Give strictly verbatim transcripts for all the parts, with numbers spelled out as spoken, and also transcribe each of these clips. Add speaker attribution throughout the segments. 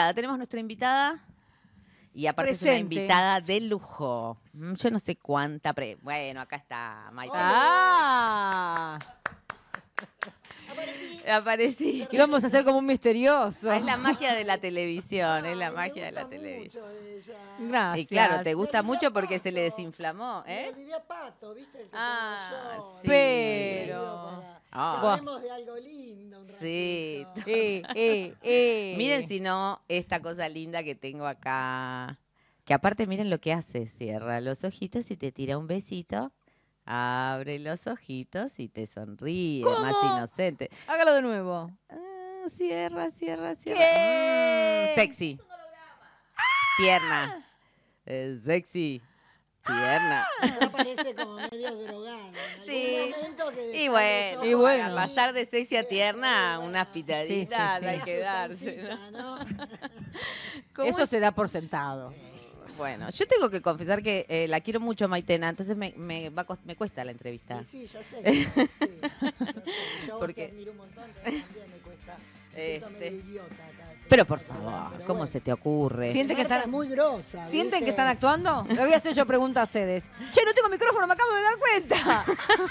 Speaker 1: invitada, tenemos nuestra invitada y aparte
Speaker 2: Presente.
Speaker 1: es una invitada de lujo. Mm, Yo no sé cuánta, pre bueno, acá está Maite.
Speaker 2: ¡Ah!
Speaker 3: Aparecí.
Speaker 1: Aparecí.
Speaker 2: Y vamos a hacer como un misterioso.
Speaker 1: Es la magia de la televisión, es la
Speaker 3: Ay, me
Speaker 1: magia de la
Speaker 3: gusta
Speaker 1: televisión.
Speaker 3: mucho ella.
Speaker 2: Gracias.
Speaker 1: Y claro, te gusta
Speaker 3: Me olvidé
Speaker 1: mucho
Speaker 3: a
Speaker 1: porque se le
Speaker 3: Pato.
Speaker 1: desinflamó,
Speaker 3: Me
Speaker 1: ¿eh?
Speaker 3: olvidé a Pato, ¿viste? El que
Speaker 1: Ah,
Speaker 3: tengo yo.
Speaker 1: sí.
Speaker 2: Pero-
Speaker 3: Para
Speaker 1: Ah.
Speaker 3: que hablemos de algo lindo un
Speaker 1: Sí.
Speaker 3: ratito.
Speaker 2: Eh, eh, eh.
Speaker 1: Miren si no, esta cosa linda que tengo acá. Que aparte miren lo que hace. Cierra los ojitos y te tira un besito. Abre los ojitos y te sonríe.
Speaker 2: ¿Cómo?
Speaker 1: Más inocente.
Speaker 2: Hágalo de nuevo.
Speaker 1: Ah, cierra, cierra, cierra.
Speaker 2: ¿Qué?
Speaker 1: Mm, sexy. Tierna. Eh, sexy. Tierna.
Speaker 3: Ahora parece como medio drogada. En
Speaker 1: Sí.
Speaker 3: algún momento que
Speaker 1: Y
Speaker 3: dejá
Speaker 1: bueno,
Speaker 3: los
Speaker 2: y
Speaker 3: ojos
Speaker 2: bueno.
Speaker 3: ahí,
Speaker 1: para pasar de sexy a tierna,
Speaker 3: eh,
Speaker 1: unas pitaditas
Speaker 2: Sí, sí, sí.
Speaker 1: hay
Speaker 3: una
Speaker 1: que darse.
Speaker 3: sustancita, ¿no?
Speaker 1: ¿Cómo
Speaker 2: Eso se da por sentado.
Speaker 1: Bueno, yo tengo que confesar que eh, la quiero mucho a Maitena, entonces me, me, va a cost- me cuesta la entrevista.
Speaker 3: Y sí, ya sé. que- sí, ya sé. Yo a vos
Speaker 1: Porque-
Speaker 3: te admiro un montón, pero también me cuesta. Me siento
Speaker 1: Este.
Speaker 3: medio idiota acá.
Speaker 1: Pero por
Speaker 3: Pero
Speaker 1: favor,
Speaker 3: bueno.
Speaker 1: ¿cómo se te ocurre?
Speaker 2: Siente que
Speaker 3: Marta
Speaker 2: están-
Speaker 3: es muy grosa.
Speaker 2: ¿Sienten
Speaker 3: ¿viste?
Speaker 2: que están actuando? Le voy a hacer yo pregunta a ustedes. Che, no tengo micrófono, me acabo de dar cuenta.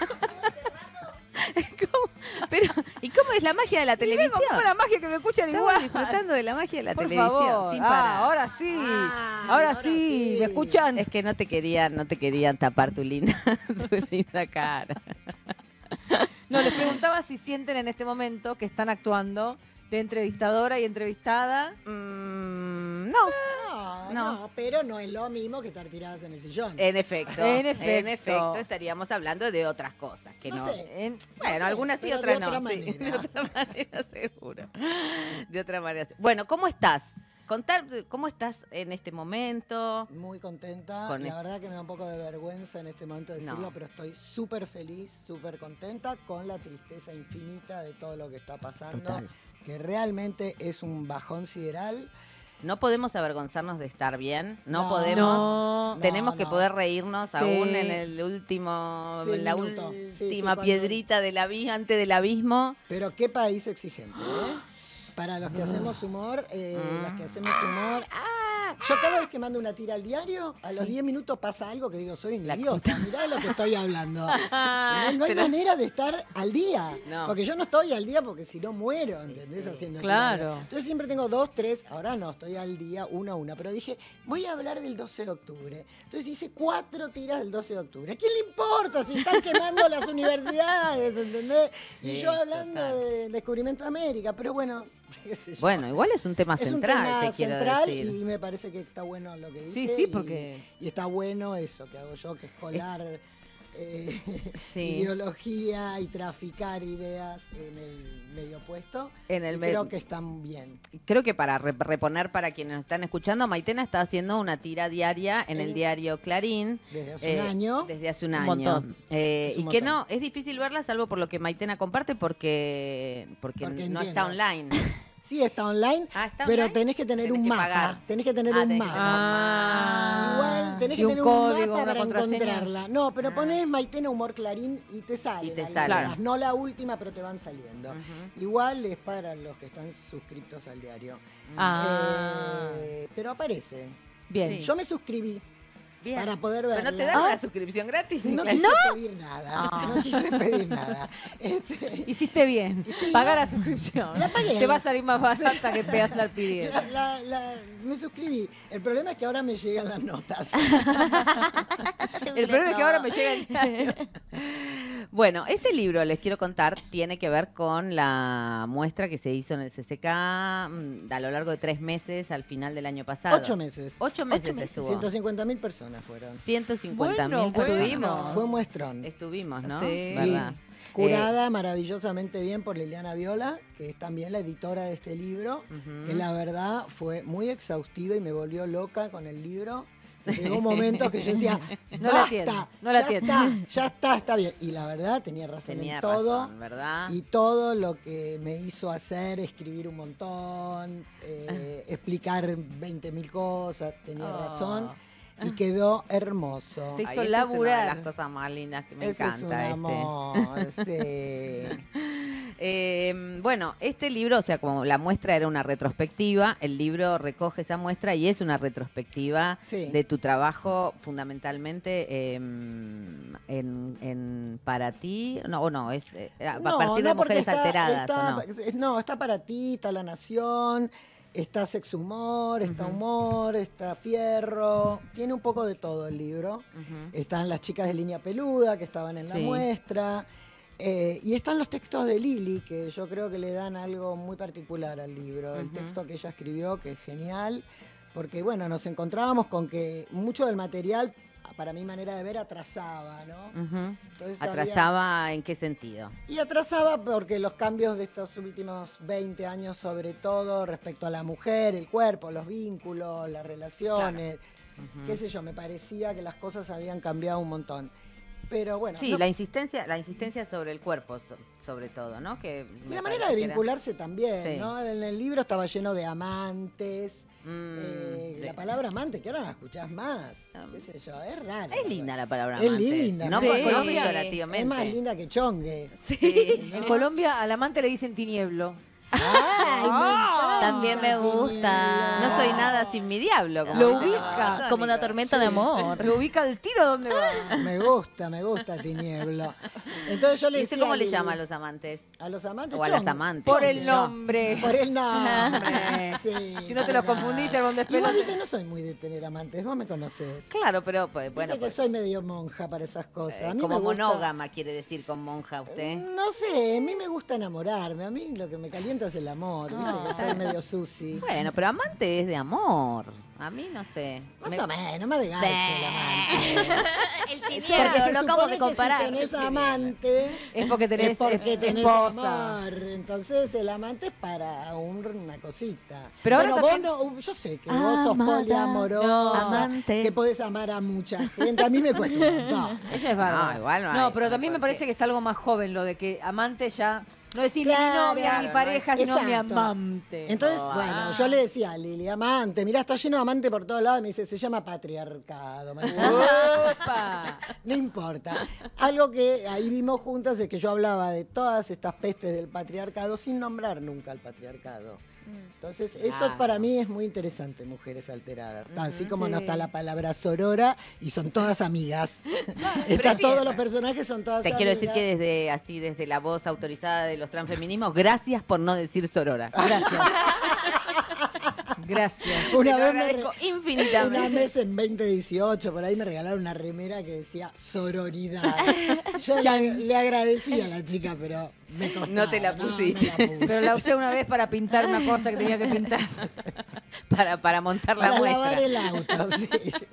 Speaker 1: ¿Cómo? Pero, ¿y cómo es la magia de la
Speaker 2: Y vemos
Speaker 1: televisión?
Speaker 2: cómo la magia que me escuchan
Speaker 1: Estamos
Speaker 2: igual.
Speaker 1: disfrutando de la magia de la
Speaker 2: Por
Speaker 1: televisión,
Speaker 2: favor.
Speaker 1: sin
Speaker 2: Ah,
Speaker 1: parar.
Speaker 2: ahora sí.
Speaker 3: Ah,
Speaker 2: ahora,
Speaker 3: ahora
Speaker 2: sí.
Speaker 3: sí.
Speaker 2: ¿Me escuchan?
Speaker 1: Es que no te querían, no te querían tapar tu linda, tu linda cara.
Speaker 2: No, les preguntaba si sienten en este momento que están actuando de entrevistadora y entrevistada.
Speaker 1: Mm, no,
Speaker 3: No,
Speaker 1: No.
Speaker 3: no, pero no es lo mismo que estar tiradas en el sillón.
Speaker 1: en efecto,
Speaker 2: En
Speaker 1: en
Speaker 2: efecto.
Speaker 1: efecto, estaríamos hablando de otras cosas que no.
Speaker 3: No sé.
Speaker 2: En-
Speaker 1: Bueno,
Speaker 3: No sé,
Speaker 1: algunas sí,
Speaker 3: pero de
Speaker 1: otras no.
Speaker 3: otra
Speaker 1: sí,
Speaker 3: manera.
Speaker 1: de otra manera, seguro. De otra manera. sí. Bueno, ¿cómo estás? Contar cómo estás en este momento.
Speaker 3: Muy contenta.
Speaker 1: Con
Speaker 3: la
Speaker 1: este-
Speaker 3: verdad que me da un poco de vergüenza en este momento decirlo,
Speaker 1: No.
Speaker 3: pero estoy súper feliz, súper contenta con la tristeza infinita de todo lo que está pasando.
Speaker 1: Total.
Speaker 3: Que realmente es un bajón sideral.
Speaker 1: No podemos avergonzarnos de estar bien. No,
Speaker 3: No.
Speaker 1: podemos.
Speaker 2: No.
Speaker 1: Tenemos
Speaker 3: No,
Speaker 1: que
Speaker 3: no.
Speaker 1: poder reírnos
Speaker 2: Sí.
Speaker 1: aún en el último,
Speaker 3: Sí,
Speaker 1: en la
Speaker 3: minuto. Sí, sí,
Speaker 1: última
Speaker 3: cuando-
Speaker 1: piedrita del abismo, antes del abismo.
Speaker 3: Pero qué país exigente, ¿eh? Para los que hacemos humor, eh,
Speaker 1: Mm.
Speaker 3: las que hacemos humor. ¡Ah! Yo cada vez que mando una tira al diario, a los diez minutos pasa algo que digo, soy un
Speaker 1: La
Speaker 3: idiota, mirá de lo que estoy hablando. No, no hay
Speaker 1: Pero-
Speaker 3: manera de estar al día.
Speaker 1: No.
Speaker 3: Porque yo no estoy al día porque si no muero, ¿entendés? Haciendo
Speaker 2: Claro.
Speaker 3: tiradas. Entonces siempre tengo dos, tres, ahora no, estoy al día, una a una. Pero dije, voy a hablar del doce de octubre. Entonces hice cuatro tiras del doce de octubre. ¿A quién le importa si están quemando las universidades, ¿entendés? y
Speaker 1: Sí,
Speaker 3: yo hablando
Speaker 1: total.
Speaker 3: del descubrimiento de América, pero bueno, qué sé yo.
Speaker 1: Bueno, igual es un tema
Speaker 3: es un
Speaker 1: central,
Speaker 3: tema
Speaker 1: te quiero
Speaker 3: central
Speaker 1: decir.
Speaker 3: y me parece que está bueno lo que dice.
Speaker 2: Sí, sí,
Speaker 3: y-
Speaker 2: porque-
Speaker 3: Y, está bueno eso que hago yo, que es colar eh,
Speaker 1: Sí.
Speaker 3: ideología y traficar ideas en el medio opuesto.
Speaker 1: En el
Speaker 3: y
Speaker 1: me-
Speaker 3: creo que están bien.
Speaker 1: Creo que para re- reponer para quienes nos están escuchando, Maitena está haciendo una tira diaria en el
Speaker 3: Eh,
Speaker 1: diario Clarín.
Speaker 3: Desde hace
Speaker 1: eh,
Speaker 3: un año.
Speaker 1: Desde hace un
Speaker 2: Un
Speaker 1: año.
Speaker 2: montón.
Speaker 1: Eh,
Speaker 3: Es un
Speaker 1: y que
Speaker 3: montón.
Speaker 1: no, es difícil verla salvo por lo que Maitena comparte porque, porque,
Speaker 3: Porque
Speaker 1: no
Speaker 3: entiendo.
Speaker 1: está online.
Speaker 3: Sí, está online,
Speaker 1: Ah, ¿está
Speaker 3: pero
Speaker 1: online?
Speaker 3: tenés que tener
Speaker 1: Tenés
Speaker 3: un
Speaker 1: que
Speaker 3: mapa.
Speaker 1: pagar.
Speaker 3: Tenés que tener
Speaker 1: Ah,
Speaker 3: un
Speaker 1: tenés que
Speaker 3: mapa.
Speaker 1: tener un
Speaker 2: Ah.
Speaker 3: Igual tenés
Speaker 2: Y
Speaker 3: que
Speaker 2: un
Speaker 3: tener
Speaker 2: código,
Speaker 3: un mapa
Speaker 2: una
Speaker 3: para
Speaker 2: contraseña.
Speaker 3: encontrarla. No, pero
Speaker 1: Ah.
Speaker 3: pones Maitena Humor Clarín y te sale.
Speaker 1: Y te
Speaker 3: las
Speaker 1: sale.
Speaker 3: letras. No la última, pero te van saliendo.
Speaker 1: Ujú.
Speaker 3: Igual es para los que están suscriptos al diario.
Speaker 2: Ah.
Speaker 3: Eh, pero aparece.
Speaker 2: Bien.
Speaker 1: Sí.
Speaker 3: Yo me suscribí
Speaker 1: Bien.
Speaker 3: para poder
Speaker 1: Pero
Speaker 3: verla.
Speaker 1: no te dan una suscripción gratis.
Speaker 3: No
Speaker 1: Clarín.
Speaker 3: quise pedir nada. No quise pedir nada. Este,
Speaker 2: Hiciste bien.
Speaker 3: Sí.
Speaker 2: Paga la suscripción.
Speaker 3: La pagué.
Speaker 2: Te va a salir más barata que pegas andar pidiendo.
Speaker 3: la- la- la- me suscribí. El problema es que ahora me llegan las notas.
Speaker 2: El problema es que ahora me llega el diario.
Speaker 1: Bueno, este libro, les quiero contar, tiene que ver con la muestra que se hizo en el C C K mm, a lo largo de tres meses al final del año pasado.
Speaker 3: Ocho meses.
Speaker 1: Ocho meses estuvo.
Speaker 3: ciento cincuenta mil personas fueron.
Speaker 1: ciento cincuenta mil
Speaker 2: Bueno,
Speaker 1: personas.
Speaker 2: estuvimos.
Speaker 3: Fue un muestrón.
Speaker 1: Estuvimos, ¿no?
Speaker 2: Sí.
Speaker 1: ¿Verdad?
Speaker 3: Curada maravillosamente bien por Liliana Viola, que es también la editora de este libro,
Speaker 1: Ujú.
Speaker 3: que la verdad fue muy exhaustiva y me volvió loca con el libro. Llegó un momento que yo decía,
Speaker 2: No la
Speaker 3: basta,
Speaker 2: atiendo, no la
Speaker 3: ya
Speaker 2: atiendo".
Speaker 3: está, ya está, está bien. Y la verdad tenía razón
Speaker 1: Tenía
Speaker 3: en todo.
Speaker 1: razón, ¿verdad?
Speaker 3: Y todo lo que me hizo hacer, escribir un montón, eh, explicar veinte mil cosas, tenía
Speaker 1: Oh.
Speaker 3: razón. Y quedó hermoso.
Speaker 2: Te
Speaker 1: Ay,
Speaker 2: hizo
Speaker 1: esta es una de
Speaker 2: laburar.
Speaker 1: las cosas más lindas que me
Speaker 3: Ese es un
Speaker 1: encanta. este.
Speaker 3: amor, sí.
Speaker 1: Eh, bueno, este libro, o sea, como la muestra era una retrospectiva, el libro recoge esa muestra y es una retrospectiva
Speaker 3: Sí.
Speaker 1: de tu trabajo fundamentalmente eh, en, en Para Ti, no, o no, es eh, a
Speaker 3: No,
Speaker 1: partir de
Speaker 3: no, porque
Speaker 1: Mujeres
Speaker 3: está-
Speaker 1: Alteradas,
Speaker 3: está-
Speaker 1: ¿o no?
Speaker 3: es- no, está Para Ti, está La Nación, está Sex Humor, está
Speaker 1: Ujú.
Speaker 3: Humor, está Fierro. Tiene un poco de todo el libro.
Speaker 1: Ujú.
Speaker 3: Están las chicas de Línea Peluda que estaban en la
Speaker 1: Sí.
Speaker 3: muestra. eh, y están los textos de Lili, que yo creo que le dan algo muy particular al libro. El
Speaker 1: Ujú.
Speaker 3: texto que ella escribió, que es genial, porque bueno, nos encontrábamos con que mucho del material, para mi manera de ver, atrasaba, ¿no?
Speaker 1: Ujú.
Speaker 3: Entonces había-
Speaker 1: ¿Atrasaba en qué sentido?
Speaker 3: Y atrasaba porque los cambios de estos últimos veinte años, sobre todo respecto a la mujer, el cuerpo, los vínculos, las relaciones,
Speaker 1: Ujú.
Speaker 3: qué sé yo, me parecía que las cosas habían cambiado un montón. Pero bueno,
Speaker 1: Sí,
Speaker 3: no-
Speaker 1: la insistencia, la insistencia sobre el cuerpo, so- sobre todo, ¿no? Que
Speaker 3: y
Speaker 1: me
Speaker 3: la manera
Speaker 1: parece
Speaker 3: de
Speaker 1: que era-
Speaker 3: vincularse también,
Speaker 1: Sí.
Speaker 3: ¿no? En el libro estaba lleno de amantes.
Speaker 1: Mm,
Speaker 3: eh,
Speaker 1: sí.
Speaker 3: La palabra amante, que ahora no la escuchás más.
Speaker 1: Ah,
Speaker 3: Qué sé yo, es rara.
Speaker 1: Es linda la palabra
Speaker 3: Es
Speaker 1: amante.
Speaker 3: linda,
Speaker 1: No,
Speaker 3: sí.
Speaker 1: por- no
Speaker 2: Sí.
Speaker 1: peyorativamente.
Speaker 3: Es más linda que chongue.
Speaker 1: Sí.
Speaker 2: En Colombia al amante le dicen tinieblo.
Speaker 3: ¡Ay, me encanta,
Speaker 4: También me gusta.
Speaker 1: No soy nada sin mi diablo. Como
Speaker 2: Lo
Speaker 1: dice la
Speaker 2: ubica.
Speaker 1: Babasónica.
Speaker 4: Como una tormenta de amor.
Speaker 2: Lo ubica el tiro donde va.
Speaker 3: Me gusta, me gusta Tinieblo. Entonces yo le
Speaker 1: ¿Y
Speaker 3: decía.
Speaker 1: usted cómo
Speaker 3: a
Speaker 1: le
Speaker 3: Lili-
Speaker 1: llama a los amantes?
Speaker 3: A los amantes.
Speaker 1: O a las
Speaker 3: chongue.
Speaker 1: amantes.
Speaker 2: Por
Speaker 1: qué
Speaker 2: el
Speaker 1: sé yo.
Speaker 2: nombre.
Speaker 3: Por el nombre, sí.
Speaker 2: Si no te
Speaker 3: para
Speaker 2: lo confundís, algún
Speaker 3: nada.
Speaker 2: despelote.
Speaker 3: Igual, viste, no soy muy de tener amantes, vos me conocés.
Speaker 1: Claro, pero pues,
Speaker 3: Bueno,
Speaker 1: bueno,
Speaker 3: que
Speaker 1: pues,
Speaker 3: soy medio monja para esas cosas.
Speaker 1: eh,
Speaker 3: A mí
Speaker 1: como
Speaker 3: me gusta-
Speaker 1: monógama quiere decir con monja usted.
Speaker 3: No sé, a mí me gusta enamorarme. A mí lo que me calienta es el amor. Viste
Speaker 1: Ah.
Speaker 3: que soy medio susi.
Speaker 1: Bueno, pero amante es de amor. A mí no sé.
Speaker 3: Más
Speaker 1: Me-
Speaker 3: o menos, más de gancho el amante.
Speaker 4: El
Speaker 3: Porque
Speaker 4: tinieblo,
Speaker 3: se
Speaker 4: no como
Speaker 3: supone
Speaker 4: que
Speaker 3: que
Speaker 4: comparar.
Speaker 3: si tenés amante,
Speaker 2: Es porque tenés
Speaker 3: es porque
Speaker 2: eh,
Speaker 3: tenés
Speaker 2: esposa.
Speaker 3: amor. Entonces el amante es para un- una cosita.
Speaker 2: Pero ahora
Speaker 3: Bueno,
Speaker 2: también-
Speaker 3: vos no, yo sé que vos sos
Speaker 4: Amada,
Speaker 3: poliamorosa,
Speaker 2: no,
Speaker 4: amante.
Speaker 3: que podés amar a mucha gente. A mí me cuesta un montón.
Speaker 2: Ella es bárbara.
Speaker 1: No, igual no
Speaker 2: No,
Speaker 1: hay,
Speaker 2: pero
Speaker 1: no
Speaker 2: también me
Speaker 1: por qué.
Speaker 2: parece que es algo más joven lo de que amante ya. No decir ni
Speaker 3: Claro,
Speaker 2: mi novia, ni
Speaker 1: claro,
Speaker 2: mi
Speaker 1: no
Speaker 2: pareja,
Speaker 3: es-
Speaker 2: sino mi
Speaker 3: exacto.
Speaker 2: amante.
Speaker 3: Entonces,
Speaker 1: Oh,
Speaker 3: bueno,
Speaker 1: ah.
Speaker 3: yo le decía a Lili, amante, mirá, está lleno de amante por todos lados. Me dice, se llama patriarcado. Marita.
Speaker 2: ¡Opa!
Speaker 3: No importa. Algo que ahí vimos juntas es que yo hablaba de todas estas pestes del patriarcado sin nombrar nunca al patriarcado. Entonces, eso
Speaker 1: Claro.
Speaker 3: para mí es muy interesante, Mujeres Alteradas. Así como no
Speaker 2: sí.
Speaker 3: está la palabra sorora y son todas amigas. Está
Speaker 1: Prefiero.
Speaker 3: todos los personajes son todas
Speaker 1: Te
Speaker 3: amigas.
Speaker 1: quiero decir que desde así, desde la voz autorizada de los transfeminismos, gracias por no decir sorora.
Speaker 2: Gracias. Gracias.
Speaker 3: Una
Speaker 1: Te lo
Speaker 3: vez me
Speaker 1: agradezco
Speaker 3: re-
Speaker 1: infinitamente.
Speaker 3: Una vez en veinte dieciocho, por ahí me regalaron una remera que decía sororidad. Yo le, le agradecí a la chica, pero me costaba.
Speaker 1: No te la
Speaker 3: no, me
Speaker 1: pusiste.
Speaker 3: la puse.
Speaker 2: Pero la usé una vez para pintar una cosa que tenía que pintar.
Speaker 1: Para, para montar la
Speaker 3: Para
Speaker 1: muestra.
Speaker 3: lavar el auto, sí.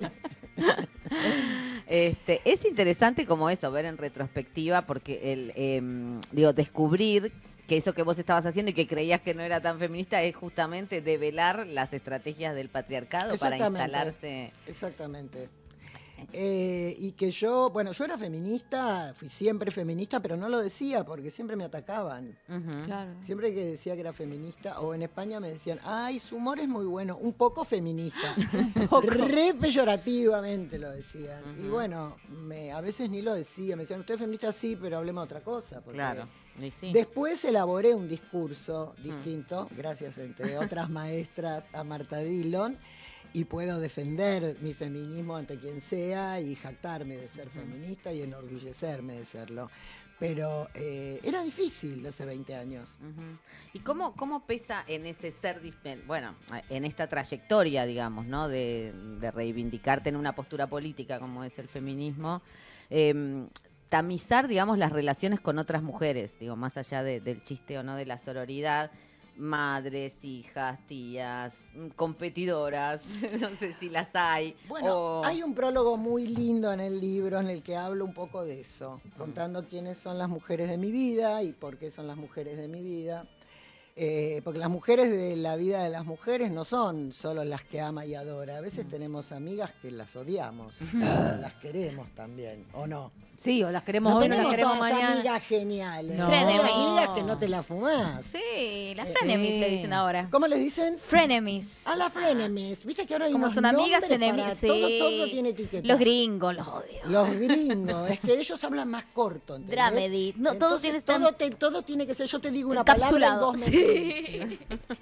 Speaker 1: Este, es interesante como eso, ver en retrospectiva, porque el, em, digo, descubrir que eso que vos estabas haciendo y que creías que no era tan feminista es justamente develar las estrategias del patriarcado para
Speaker 3: Exactamente.
Speaker 1: instalarse.
Speaker 3: Exactamente. Eh, y que yo, bueno, yo era feminista, fui siempre feminista, pero no lo decía porque siempre me atacaban.
Speaker 1: Ujú.
Speaker 2: Claro.
Speaker 3: Siempre que decía que era feminista, o en España me decían, ay, su humor es muy bueno, un poco feminista. Re peyorativamente lo decían. Y
Speaker 1: Ujú.
Speaker 3: bueno, me, a veces ni lo decía, me decían, usted es feminista, sí, pero hablemos de otra cosa. porque
Speaker 1: Claro. Y sí.
Speaker 3: Después elaboré un discurso distinto, gracias entre otras maestras a Marta Dillon, y puedo defender mi feminismo ante quien sea y jactarme de ser feminista y enorgullecerme de serlo. Pero eh, era difícil hace veinte años.
Speaker 1: Ujú. ¿Y cómo, cómo pesa en ese ser, dif- bueno, en esta trayectoria, digamos, ¿no? De, de reivindicarte en una postura política como es el feminismo, eh, tamizar, digamos, las relaciones con otras mujeres, digo, más allá de- del chiste o no de la sororidad, madres, hijas, tías, mm, competidoras, no sé si las hay.
Speaker 3: Bueno,
Speaker 1: o-
Speaker 3: hay un prólogo muy lindo en el libro en el que hablo un poco de eso, contando quiénes son las mujeres de mi vida y por qué son las mujeres de mi vida. Eh, porque las mujeres de la vida de las mujeres no son solo las que ama y adora. A veces tenemos amigas que las odiamos, las queremos también, ¿o no?
Speaker 2: Sí, o las queremos
Speaker 3: No
Speaker 2: hoy, no las
Speaker 3: tenemos
Speaker 2: queremos
Speaker 3: todas
Speaker 2: mañana.
Speaker 3: amigas geniales.
Speaker 2: No.
Speaker 3: Hay
Speaker 4: Frenemies.
Speaker 3: amigas que no te la fumás.
Speaker 4: Sí, las
Speaker 3: Eh,
Speaker 4: frenemies
Speaker 2: sí.
Speaker 4: le dicen ahora.
Speaker 3: ¿Cómo les dicen?
Speaker 4: Frenemies.
Speaker 3: A las frenemies. ¿Viste que ahora hay
Speaker 4: Como
Speaker 3: unos
Speaker 4: son amigas,
Speaker 3: nombres para
Speaker 4: enemigos. Sí.
Speaker 3: todo, todo tiene etiqueta.
Speaker 4: Los gringos, los odio.
Speaker 3: Los gringos, es que ellos hablan más corto, ¿entendés?
Speaker 4: Dramedy. No, todo
Speaker 3: Entonces,
Speaker 4: tiene que
Speaker 3: todo,
Speaker 4: estar
Speaker 3: te- todo tiene que ser, yo te digo una palabra y
Speaker 4: encapsulado.
Speaker 3: vos me
Speaker 4: Sí.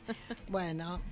Speaker 3: Bueno,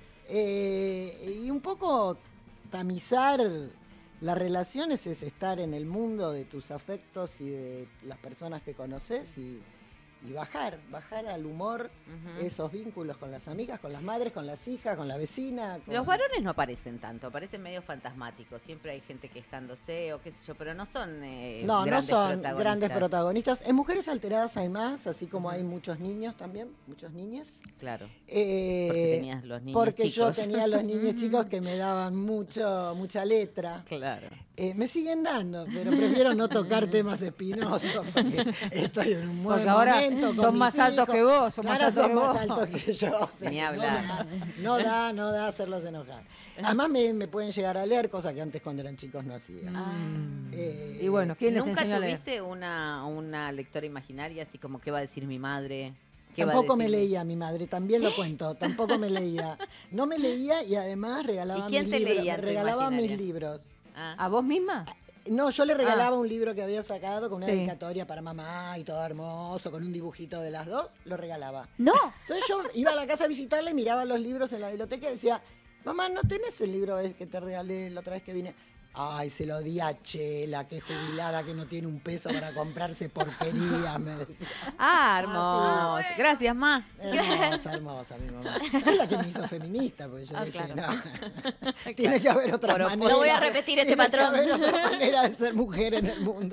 Speaker 3: eh, y un poco tamizar las relaciones es estar en el mundo de tus afectos y de las personas que conoces y, y bajar, bajar al humor
Speaker 1: Ujú.
Speaker 3: esos vínculos con las amigas, con las madres, con las hijas, con la vecina. con-
Speaker 1: Los varones no aparecen tanto, aparecen medio fantasmáticos. Siempre hay gente quejándose o qué sé yo, pero no son eh,
Speaker 3: No, no
Speaker 1: grandes
Speaker 3: son
Speaker 1: protagonistas.
Speaker 3: grandes protagonistas. En Mujeres Alteradas hay más, así como hay muchos niños también, muchos niñes.
Speaker 1: Claro.
Speaker 3: Eh,
Speaker 1: Porque tenías los niños
Speaker 3: porque yo
Speaker 1: chicos.
Speaker 3: tenía los niños chicos que me daban mucho, mucha letra.
Speaker 1: Claro.
Speaker 3: Eh, me siguen dando, pero prefiero no tocar temas espinosos porque estoy en un buen
Speaker 2: Porque ahora
Speaker 3: momento con
Speaker 2: son
Speaker 3: mis
Speaker 2: más altos
Speaker 3: hijos.
Speaker 2: que vos, son más
Speaker 3: Claro,
Speaker 2: altos
Speaker 3: son
Speaker 2: que
Speaker 3: más
Speaker 2: vos.
Speaker 3: altos que yo. o sea,
Speaker 1: Ni
Speaker 3: no
Speaker 1: hablar.
Speaker 3: da, No da, no da hacerlos enojar. Además me, me pueden llegar a leer, cosas que antes cuando eran chicos no hacían.
Speaker 2: Mm.
Speaker 3: Eh,
Speaker 2: Y bueno, ¿quién les
Speaker 1: ¿Nunca
Speaker 2: enseñó a leer?
Speaker 1: tuviste una, una lectora imaginaria así como qué va a decir mi madre? ¿Qué va a
Speaker 3: Tampoco me
Speaker 1: decir mi-
Speaker 3: leía mi madre, también lo cuento, tampoco me leía. No me leía y además regalaba
Speaker 1: ¿Y quién
Speaker 3: mis
Speaker 1: te
Speaker 3: libros.
Speaker 1: leía
Speaker 3: me
Speaker 1: en tu
Speaker 3: regalaba mis
Speaker 1: imaginaria?
Speaker 3: libros.
Speaker 1: Ah.
Speaker 2: ¿A vos misma?
Speaker 3: No, yo le regalaba un libro que había sacado con una
Speaker 2: Sí.
Speaker 3: dedicatoria para mamá y todo hermoso, con un dibujito de las dos, lo regalaba.
Speaker 4: No.
Speaker 3: Entonces yo iba a la casa a visitarla y miraba los libros en la biblioteca y decía, mamá, ¿no tenés el libro que te regalé la otra vez que vine? Ay, se lo di a Chela, que jubilada, que no tiene un peso para comprarse porquería, me decía.
Speaker 1: Ah, hermoso. Gracias, ma.
Speaker 3: Hermosa, hermosa mi mamá. Es la que me hizo feminista, porque yo
Speaker 4: Ah,
Speaker 3: dije,
Speaker 4: claro.
Speaker 3: no, tiene que haber otra
Speaker 1: Por
Speaker 3: manera.
Speaker 4: opuesto. No voy a repetir este
Speaker 3: tiene
Speaker 4: patrón.
Speaker 3: que haber otra manera de ser mujer en el mundo.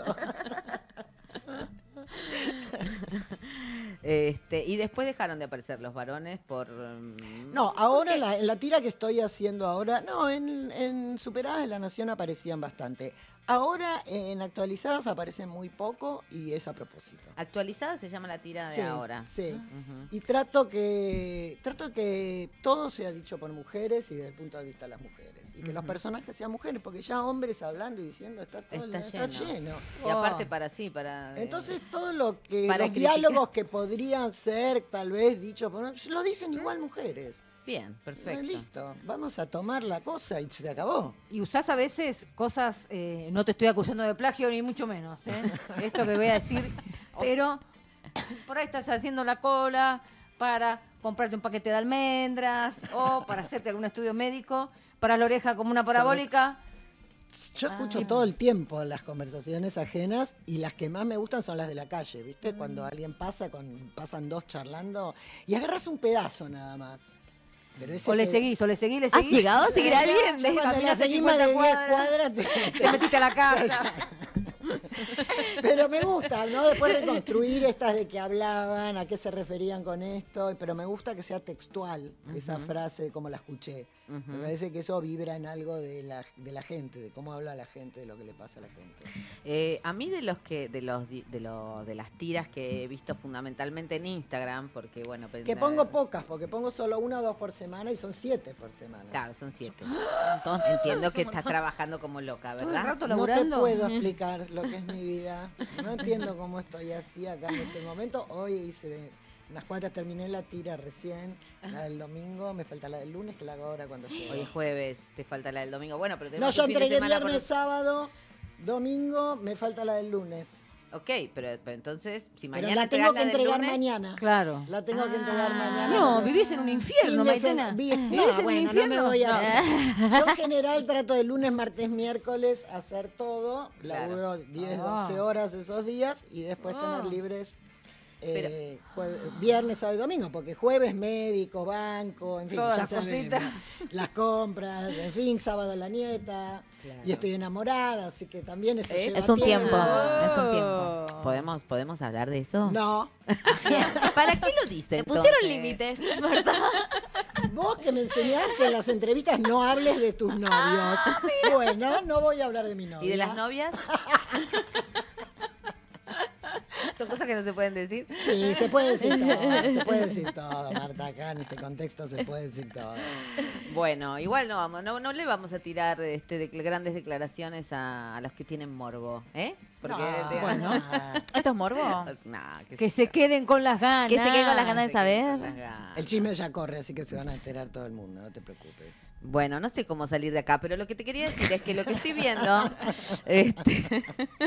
Speaker 1: Este, y después dejaron de aparecer los varones por... mm,
Speaker 3: No, ahora en la, en la tira que estoy haciendo ahora, no, en, en Superadas de la Nación aparecían bastante. Ahora en Actualizadas aparecen muy poco y es a propósito.
Speaker 1: Actualizada se llama la tira de
Speaker 3: Sí,
Speaker 1: ahora.
Speaker 3: sí.
Speaker 1: Ujú.
Speaker 3: Y trato que trato que todo sea dicho por mujeres y desde el punto de vista de las mujeres. Y que los personajes sean mujeres, porque ya hombres hablando y diciendo está todo el-
Speaker 1: Está
Speaker 3: está
Speaker 1: lleno.
Speaker 3: lleno.
Speaker 1: Y aparte para sí, para... eh,
Speaker 3: Entonces todo lo que
Speaker 1: Para
Speaker 3: los
Speaker 1: criticar.
Speaker 3: diálogos que podrían ser tal vez dichos por lo dicen igual mujeres.
Speaker 1: Bien, perfecto.
Speaker 3: Listo, vamos a tomar la cosa y se acabó.
Speaker 2: Y usás a veces cosas, eh, no te estoy acusando de plagio ni mucho menos, ¿eh? Esto que voy a decir, pero por ahí estás haciendo la cola para comprarte un paquete de almendras o para hacerte algún estudio médico, para la oreja como una parabólica.
Speaker 3: Yo escucho todo el tiempo las conversaciones ajenas y las que más me gustan son las de la calle, ¿viste? Cuando alguien pasa, con pasan dos charlando y agarras un pedazo nada más. Pero ese
Speaker 2: O le
Speaker 3: peda-
Speaker 2: seguís, o le seguís, le
Speaker 4: ¿Has
Speaker 2: seguís.
Speaker 4: llegado a seguir a alguien?
Speaker 3: Ya
Speaker 4: de-
Speaker 3: cuando la
Speaker 2: Caminaste
Speaker 3: seguís más de
Speaker 2: cincuenta
Speaker 3: diez cuadras, te-
Speaker 2: Te metiste a la casa.
Speaker 3: Pero me gusta, ¿no? Después reconstruir estas de que hablaban, a qué se referían con esto, pero me gusta que sea textual esa frase como la escuché. Me parece que eso vibra en algo de la, de la gente, de cómo habla la gente, de lo que le pasa a la gente.
Speaker 1: Eh, a mí de los que de los di- de, lo- de las tiras que he visto fundamentalmente en Instagram, porque bueno,
Speaker 3: Que
Speaker 1: pensé-
Speaker 3: pongo pocas, porque pongo solo una o dos por semana y son siete por semana.
Speaker 1: Claro, son siete. Entonces, entiendo
Speaker 4: Es un
Speaker 1: que estás
Speaker 4: montón.
Speaker 1: trabajando como loca,
Speaker 2: Todo el
Speaker 1: ¿verdad?
Speaker 2: rato
Speaker 3: No te
Speaker 2: laburando.
Speaker 3: puedo explicar lo que es mi vida. No entiendo cómo estoy así acá en este momento. Hoy hice unas cuantas, terminé la tira recién, la del domingo, me falta la del lunes, que la hago ahora cuando llego.
Speaker 1: Hoy es jueves, te falta la del domingo. Bueno, pero
Speaker 3: No,
Speaker 1: tenemos
Speaker 3: yo
Speaker 1: un fin de
Speaker 3: entregué
Speaker 1: semana por-
Speaker 3: viernes, sábado, domingo, me falta la del lunes.
Speaker 1: Ok, pero, pero entonces, si
Speaker 3: Pero
Speaker 1: mañana
Speaker 3: la tengo que
Speaker 1: entregás la del
Speaker 3: entregar
Speaker 1: lunes,
Speaker 3: mañana.
Speaker 2: Claro.
Speaker 3: La tengo que entregar
Speaker 1: Ah.
Speaker 3: mañana.
Speaker 2: No,
Speaker 3: porque-
Speaker 2: vivís en un infierno,
Speaker 3: Fin de sema-
Speaker 2: Maitena.
Speaker 3: vi-
Speaker 2: ¿Vivís
Speaker 3: No,
Speaker 2: en un
Speaker 3: bueno, no me
Speaker 2: infierno?
Speaker 3: voy a...
Speaker 2: No.
Speaker 3: Yo en general trato de lunes, martes, miércoles hacer todo.
Speaker 1: Claro.
Speaker 3: Laburo diez,
Speaker 2: Ah.
Speaker 3: doce horas esos días y después
Speaker 2: Ah.
Speaker 3: tener libres eh, jueves- viernes, sábado y domingo, porque jueves médico, banco, en fin,
Speaker 2: Todas
Speaker 3: ya
Speaker 2: las
Speaker 3: sabemos,
Speaker 2: cositas.
Speaker 3: las compras, en fin, sábado la nieta.
Speaker 1: Claro.
Speaker 3: Y estoy enamorada, así que también eso lleva
Speaker 4: Es un tiempo,
Speaker 2: Oh.
Speaker 4: es un tiempo.
Speaker 1: ¿podemos, ¿podemos hablar de eso?
Speaker 3: No,
Speaker 1: ¿Para qué lo dice
Speaker 4: Te pusieron
Speaker 1: entonces?
Speaker 4: límites, ¿verdad?
Speaker 3: vos que me enseñaste en las entrevistas no hables de tus novios. Bueno, no voy a hablar de mi novia.
Speaker 1: ¿Y de las novias? Son cosas que no se pueden decir.
Speaker 3: Sí, se puede decir todo, se puede decir todo, Marta, acá en este contexto se puede decir todo.
Speaker 1: Bueno, igual no vamos, no, no le vamos a tirar este, de, grandes declaraciones a, a los que tienen morbo, ¿eh? Porque
Speaker 3: No,
Speaker 1: te-
Speaker 3: bueno.
Speaker 4: ¿Esto es morbo?
Speaker 1: No, que,
Speaker 2: Que se queden con las ganas.
Speaker 4: Que se queden con las ganas de
Speaker 1: se queden con
Speaker 4: saber.
Speaker 1: las ganas.
Speaker 3: El chisme ya corre, así que se van a enterar todo el mundo, no te preocupes.
Speaker 1: Bueno, no sé cómo salir de acá, pero lo que te quería decir es que lo que estoy viendo, este,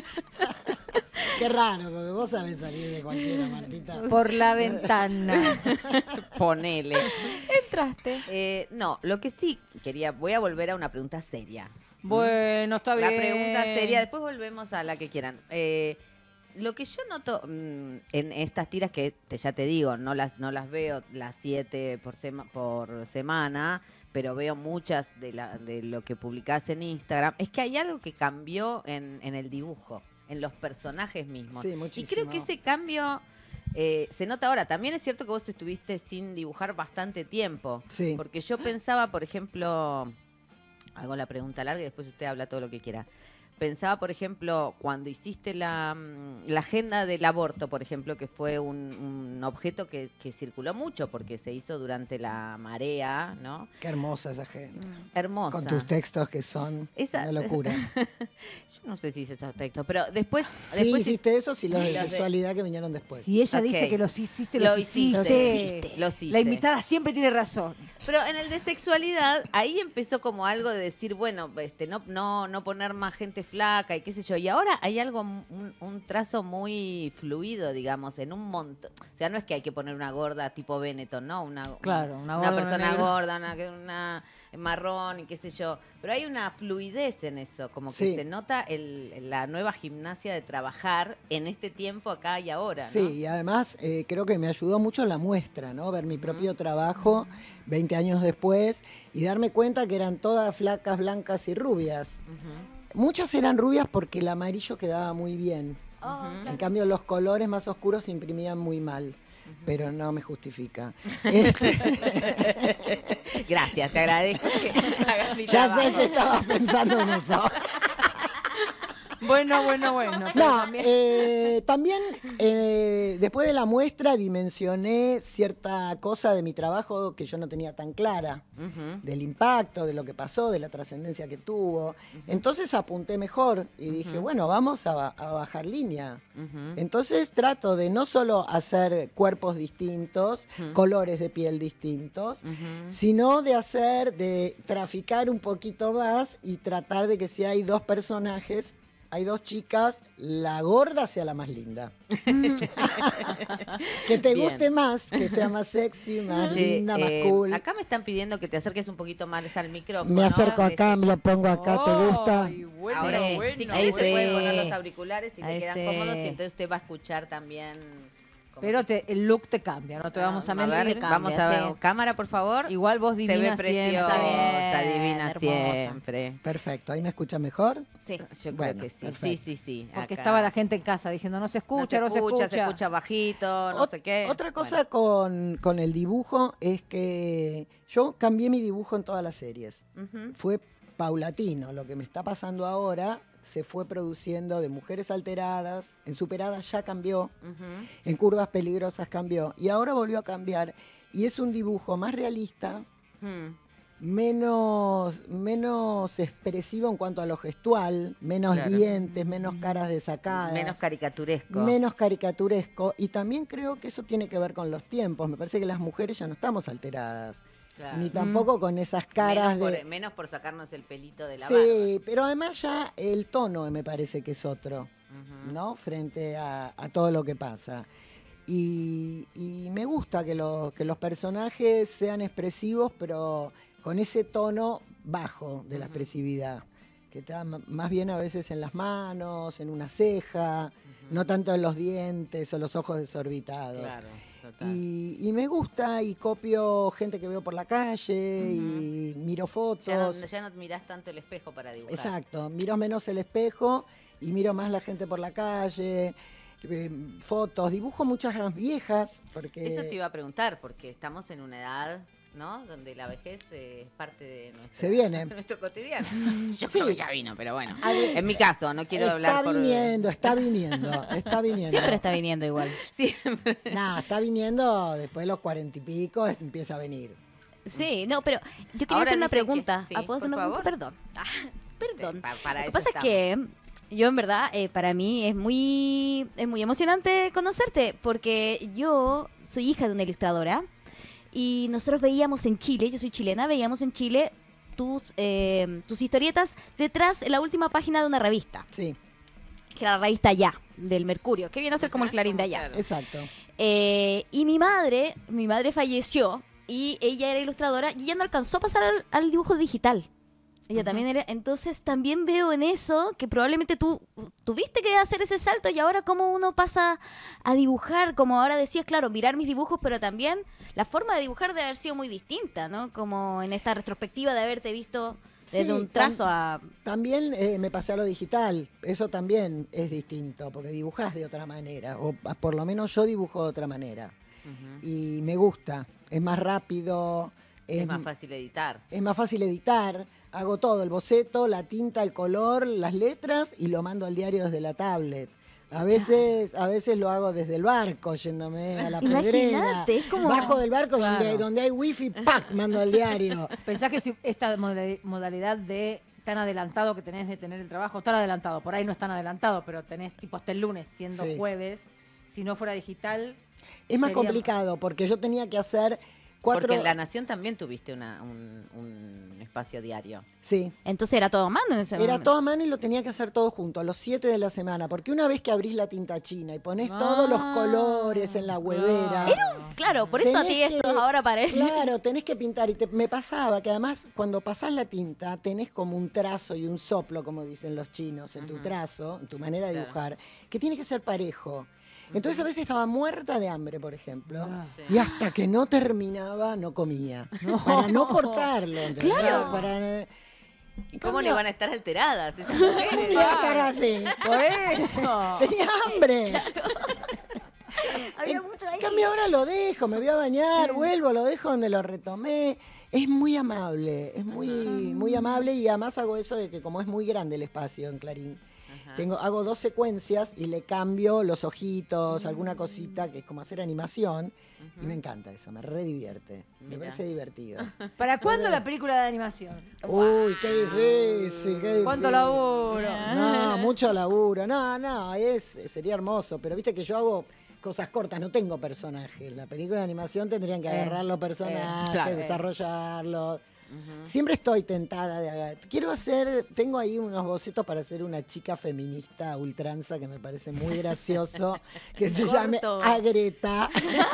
Speaker 3: Qué raro, porque vos sabés salir de cualquiera, Martita.
Speaker 2: Por la ventana.
Speaker 1: ponele.
Speaker 4: Entraste.
Speaker 1: Eh, no, lo que sí quería, voy a volver a una pregunta seria.
Speaker 2: Bueno, está bien.
Speaker 1: La pregunta seria, después volvemos a la que quieran. Eh, lo que yo noto mm, en estas tiras, que te, ya te digo, no las, no las veo las siete por, sema- por semana, pero veo muchas de, la, de lo que publicás en Instagram, es que hay algo que cambió en, en el dibujo, en los personajes mismos.
Speaker 3: Sí,
Speaker 1: Y
Speaker 3: muchísimo.
Speaker 1: creo que ese cambio eh, se nota ahora. También es cierto que vos te estuviste sin dibujar bastante tiempo.
Speaker 3: Sí.
Speaker 1: Porque yo pensaba, por ejemplo, hago la pregunta larga y después usted habla todo lo que quiera. Pensaba, por ejemplo, cuando hiciste la, mm, la agenda del aborto, por ejemplo, que fue un, un objeto que, que circuló mucho porque se hizo durante la marea, ¿no?
Speaker 3: Qué hermosa esa gente.
Speaker 1: Hermosa.
Speaker 3: Con tus textos que son
Speaker 1: Esa-
Speaker 3: una locura.
Speaker 1: Yo no sé si hice esos textos, pero después...
Speaker 3: Sí,
Speaker 1: después
Speaker 3: hiciste eso, sí, los
Speaker 1: y
Speaker 3: de
Speaker 1: los de-
Speaker 3: sexualidad que vinieron después.
Speaker 2: Si ella
Speaker 1: Ok.
Speaker 2: dice que los hiciste,
Speaker 1: Lo
Speaker 2: los
Speaker 1: hiciste.
Speaker 2: hiciste.
Speaker 1: Los hiciste.
Speaker 2: La invitada siempre tiene razón.
Speaker 1: Pero en el de sexualidad, ahí empezó como algo de decir, bueno, este, no, no, no poner más gente flaca y qué sé yo. Y ahora hay algo, un, un trazo muy fluido, digamos, en un montón. O sea, no es que hay que poner una gorda tipo Benetton, ¿no? Una,
Speaker 2: Claro, una
Speaker 1: una,
Speaker 2: gorda, una
Speaker 1: persona
Speaker 2: negra.
Speaker 1: gorda, una, una marrón y qué sé yo. Pero hay una fluidez en eso, como que
Speaker 3: Sí.
Speaker 1: se nota el, la nueva gimnasia de trabajar en este tiempo acá y ahora, ¿no?
Speaker 3: Sí, y además eh, creo que me ayudó mucho la muestra, ¿no? Ver mi propio trabajo veinte años después y darme cuenta que eran todas flacas, blancas y rubias.
Speaker 1: Ujú.
Speaker 3: Muchas eran rubias porque el amarillo quedaba muy bien.
Speaker 4: Oh,
Speaker 3: En cambio, los colores más oscuros se imprimían muy mal. Pero no me justifica. Este,
Speaker 1: Gracias, te agradezco que hagas mi
Speaker 3: ya sé
Speaker 1: trabajo.
Speaker 3: que estabas pensando en eso.
Speaker 2: Bueno, bueno, bueno. pero
Speaker 3: No,
Speaker 2: también-
Speaker 3: eh, también eh, después de la muestra dimensioné cierta cosa de mi trabajo que yo no tenía tan clara,
Speaker 1: Ujú.
Speaker 3: del impacto, de lo que pasó, de la trascendencia que tuvo. Entonces apunté mejor y dije, bueno, vamos a, ba- a bajar línea.
Speaker 1: Ujú.
Speaker 3: Entonces trato de no solo hacer cuerpos distintos,
Speaker 1: Ujú.
Speaker 3: colores de piel distintos,
Speaker 1: Ujú.
Speaker 3: sino de hacer, de traficar un poquito más y tratar de que si hay dos personajes, hay dos chicas, la gorda sea la más linda. Que te
Speaker 1: Bien.
Speaker 3: guste más, que sea más sexy, más
Speaker 1: Che,
Speaker 3: linda, más
Speaker 1: eh,
Speaker 3: cool.
Speaker 1: Acá me están pidiendo que te acerques un poquito más al micrófono.
Speaker 3: Me acerco
Speaker 1: ¿no?
Speaker 3: acá, me lo pongo acá, ¿te gusta?
Speaker 2: Ay, bueno,
Speaker 1: Ahora,
Speaker 4: Sí,
Speaker 2: bueno.
Speaker 1: si
Speaker 4: ahí
Speaker 1: quieres, se
Speaker 4: sí.
Speaker 1: pueden poner los auriculares y
Speaker 4: Ahí
Speaker 1: te quedan
Speaker 4: sí.
Speaker 1: cómodos y entonces usted va a escuchar también. como-
Speaker 2: Pero te- el look te cambia, no te vamos a
Speaker 1: a
Speaker 2: mentir.
Speaker 1: ver,
Speaker 4: cambia,
Speaker 1: vamos a ver.
Speaker 4: sí.
Speaker 1: Cámara, por favor.
Speaker 2: Igual vos
Speaker 1: se
Speaker 2: divina
Speaker 1: ve preciosa,
Speaker 2: siempre.
Speaker 4: bien,
Speaker 1: divina
Speaker 4: hermosa.
Speaker 1: siempre.
Speaker 3: Perfecto, ¿ahí me escucha mejor?
Speaker 4: Sí.
Speaker 1: Yo
Speaker 3: Bueno,
Speaker 1: creo que sí.
Speaker 3: perfecto.
Speaker 1: Sí, sí, sí.
Speaker 2: Porque
Speaker 1: acá.
Speaker 2: estaba la gente en casa diciendo, no se escucha,
Speaker 1: no se escucha, se escucha,
Speaker 2: escucha.
Speaker 1: bajito, no
Speaker 3: Ot-
Speaker 1: sé qué.
Speaker 3: Otra cosa con, con el dibujo es que yo cambié mi dibujo en todas las series.
Speaker 1: Bueno. Ujú.
Speaker 3: Fue paulatino. Lo que me está pasando ahora se fue produciendo de Mujeres Alteradas. En Superadas ya cambió.
Speaker 1: Ujú.
Speaker 3: En Curvas Peligrosas cambió. Y ahora volvió a cambiar. Y es un dibujo más realista,
Speaker 1: Hmm.
Speaker 3: menos, menos expresivo en cuanto a lo gestual, menos
Speaker 1: Claro.
Speaker 3: dientes, menos caras desacadas.
Speaker 1: Menos caricaturesco.
Speaker 3: menos caricaturesco. Y también creo que eso tiene que ver con los tiempos. Me parece que las mujeres ya no estamos alteradas.
Speaker 1: Claro.
Speaker 3: Ni tampoco con esas caras
Speaker 1: menos,
Speaker 3: de...
Speaker 1: por, menos por sacarnos el pelito de la barba.
Speaker 3: Sí, pero además ya el tono me parece que es otro,
Speaker 1: Ujú.
Speaker 3: ¿no? Frente a, a todo lo que pasa. Y, y me gusta que, lo- que los personajes sean expresivos, pero con ese tono bajo de la
Speaker 1: Ujú.
Speaker 3: expresividad, que está m- más bien a veces en las manos, en una ceja, no tanto en los dientes o los ojos desorbitados.
Speaker 1: Claro, total.
Speaker 3: Y, y me gusta y copio gente que veo por la calle y miro fotos.
Speaker 1: Ya no, ya no mirás tanto el espejo para dibujar.
Speaker 3: Exacto, miro menos el espejo y miro más la gente por la calle, eh, fotos, dibujo muchas más viejas, porque
Speaker 1: Eso te iba a preguntar, porque estamos en una edad ¿no? Donde la vejez eh, es parte de nuestro,
Speaker 3: Se viene.
Speaker 1: de nuestro cotidiano. Yo
Speaker 3: Sí.
Speaker 1: creo que ya vino, pero bueno.
Speaker 3: A ver,
Speaker 1: En mi caso, no quiero
Speaker 3: está
Speaker 1: hablar por...
Speaker 3: viniendo, está viniendo, está viniendo.
Speaker 4: Siempre está viniendo igual.
Speaker 1: Siempre.
Speaker 3: Nada, está viniendo después de los cuarenta y pico, empieza a venir.
Speaker 4: Sí, no, pero yo quería
Speaker 1: Ahora
Speaker 4: hacer una
Speaker 1: dicen que-
Speaker 4: pregunta.
Speaker 1: sí,
Speaker 4: Ah, ¿puedo hacer
Speaker 1: por
Speaker 4: una pregunta?
Speaker 1: favor.
Speaker 4: Perdón. Ah, perdón.
Speaker 1: Pa- para
Speaker 4: Lo que
Speaker 1: eso
Speaker 4: pasa
Speaker 1: estamos.
Speaker 4: es que yo en verdad, eh, para mí es muy, es muy emocionante conocerte, porque yo soy hija de una ilustradora y nosotros veíamos en Chile, yo soy chilena, veíamos en Chile tus, eh, tus historietas detrás de la última página de una revista,
Speaker 3: Sí,
Speaker 4: que era la revista Ya, del Mercurio, que viene a ser como el
Speaker 1: Ajá,
Speaker 4: Clarín de
Speaker 1: como
Speaker 4: allá.
Speaker 1: claro.
Speaker 3: exacto.
Speaker 4: Eh, y mi madre, mi madre falleció y ella era ilustradora y ella no alcanzó a pasar al, al dibujo digital. Ella también era, entonces también veo en eso que probablemente tú tuviste que hacer ese salto y ahora cómo uno pasa a dibujar, como ahora decías, claro, mirar mis dibujos, pero también la forma de dibujar debe haber sido muy distinta, ¿no? Como en esta retrospectiva de haberte visto desde
Speaker 3: Sí,
Speaker 4: un trazo a...
Speaker 3: También eh, me pasé a lo digital, eso también es distinto, porque dibujás de otra manera, o a- por lo menos yo dibujo de otra manera.
Speaker 1: Ujú.
Speaker 3: Y me gusta, es más rápido,
Speaker 1: Es más fácil editar.
Speaker 3: es más fácil editar, hago todo, el boceto, la tinta, el color, las letras y lo mando al diario desde la tablet. A veces, a veces lo hago desde el barco, yéndome a la pedrera.
Speaker 4: Imagínate, es como...
Speaker 3: Bajo del barco donde,
Speaker 2: Claro.
Speaker 3: donde hay wifi, ¡pac! Mando al diario.
Speaker 2: Pensás que si esta moda- modalidad de tan adelantado que tenés de tener el trabajo, tan adelantado, por ahí no es tan adelantado, pero tenés tipo hasta el lunes, siendo
Speaker 3: Sí.
Speaker 2: jueves, si no fuera digital...
Speaker 3: Es más
Speaker 2: sería-
Speaker 3: complicado porque yo tenía que hacer cuatro...
Speaker 1: Porque en La Nación también tuviste una, un, un espacio diario.
Speaker 3: Sí,
Speaker 4: Entonces era todo a mano en ese
Speaker 3: era
Speaker 4: momento.
Speaker 3: todo a mano y lo tenía que hacer todo junto, a los siete de la semana. Porque una vez que abrís la tinta china y pones todos los
Speaker 2: Ah,
Speaker 3: colores en la huevera...
Speaker 2: claro.
Speaker 4: Claro, por eso a ti
Speaker 3: tenés
Speaker 4: esto
Speaker 3: que-
Speaker 4: ahora parece...
Speaker 3: Claro, tenés que pintar. Y te- me pasaba que además cuando pasás la tinta tenés como un trazo y un soplo, como dicen los chinos, en tu
Speaker 1: Ujú.
Speaker 3: trazo, en tu manera de
Speaker 1: Claro.
Speaker 3: dibujar, que tiene que ser parejo. Entonces a veces estaba muerta de hambre, por ejemplo,
Speaker 2: Ah.
Speaker 1: Sí.
Speaker 3: y hasta que no terminaba no comía. Para no cortarlo. ¿entendés?
Speaker 4: Claro.
Speaker 3: Para,
Speaker 1: ¿Y cómo le van a estar alteradas esas mujeres?
Speaker 3: ¿Cómo iba a estar así?
Speaker 2: Por eso.
Speaker 3: Tenía hambre.
Speaker 4: Había mucho ahí.
Speaker 3: En cambio ahora lo dejo, me voy a bañar, vuelvo, lo dejo donde lo retomé. Es muy amable, es muy, muy amable y además hago eso de que como es muy grande el espacio en Clarín,
Speaker 1: Ajá.
Speaker 3: tengo, hago dos secuencias y le cambio los ojitos, alguna cosita que es como hacer animación y me encanta eso, me re divierte, me
Speaker 1: Mira.
Speaker 3: parece divertido.
Speaker 2: ¿Para cuándo la película de animación?
Speaker 3: Uy, qué difícil, qué difícil.
Speaker 2: ¿Cuánto laburo?
Speaker 3: No, mucho laburo. No, no, es, sería hermoso. Pero viste que yo hago cosas cortas, no tengo personajes. La película de animación tendrían que
Speaker 2: Eh,
Speaker 3: agarrar los personajes,
Speaker 2: eh, claro.
Speaker 3: desarrollarlos.
Speaker 1: Ujú.
Speaker 3: Siempre estoy tentada de hacer. Quiero hacer, tengo ahí unos bocetos para hacer una chica feminista a ultranza que me parece muy gracioso, que se
Speaker 4: Corto.
Speaker 3: llame Agreta.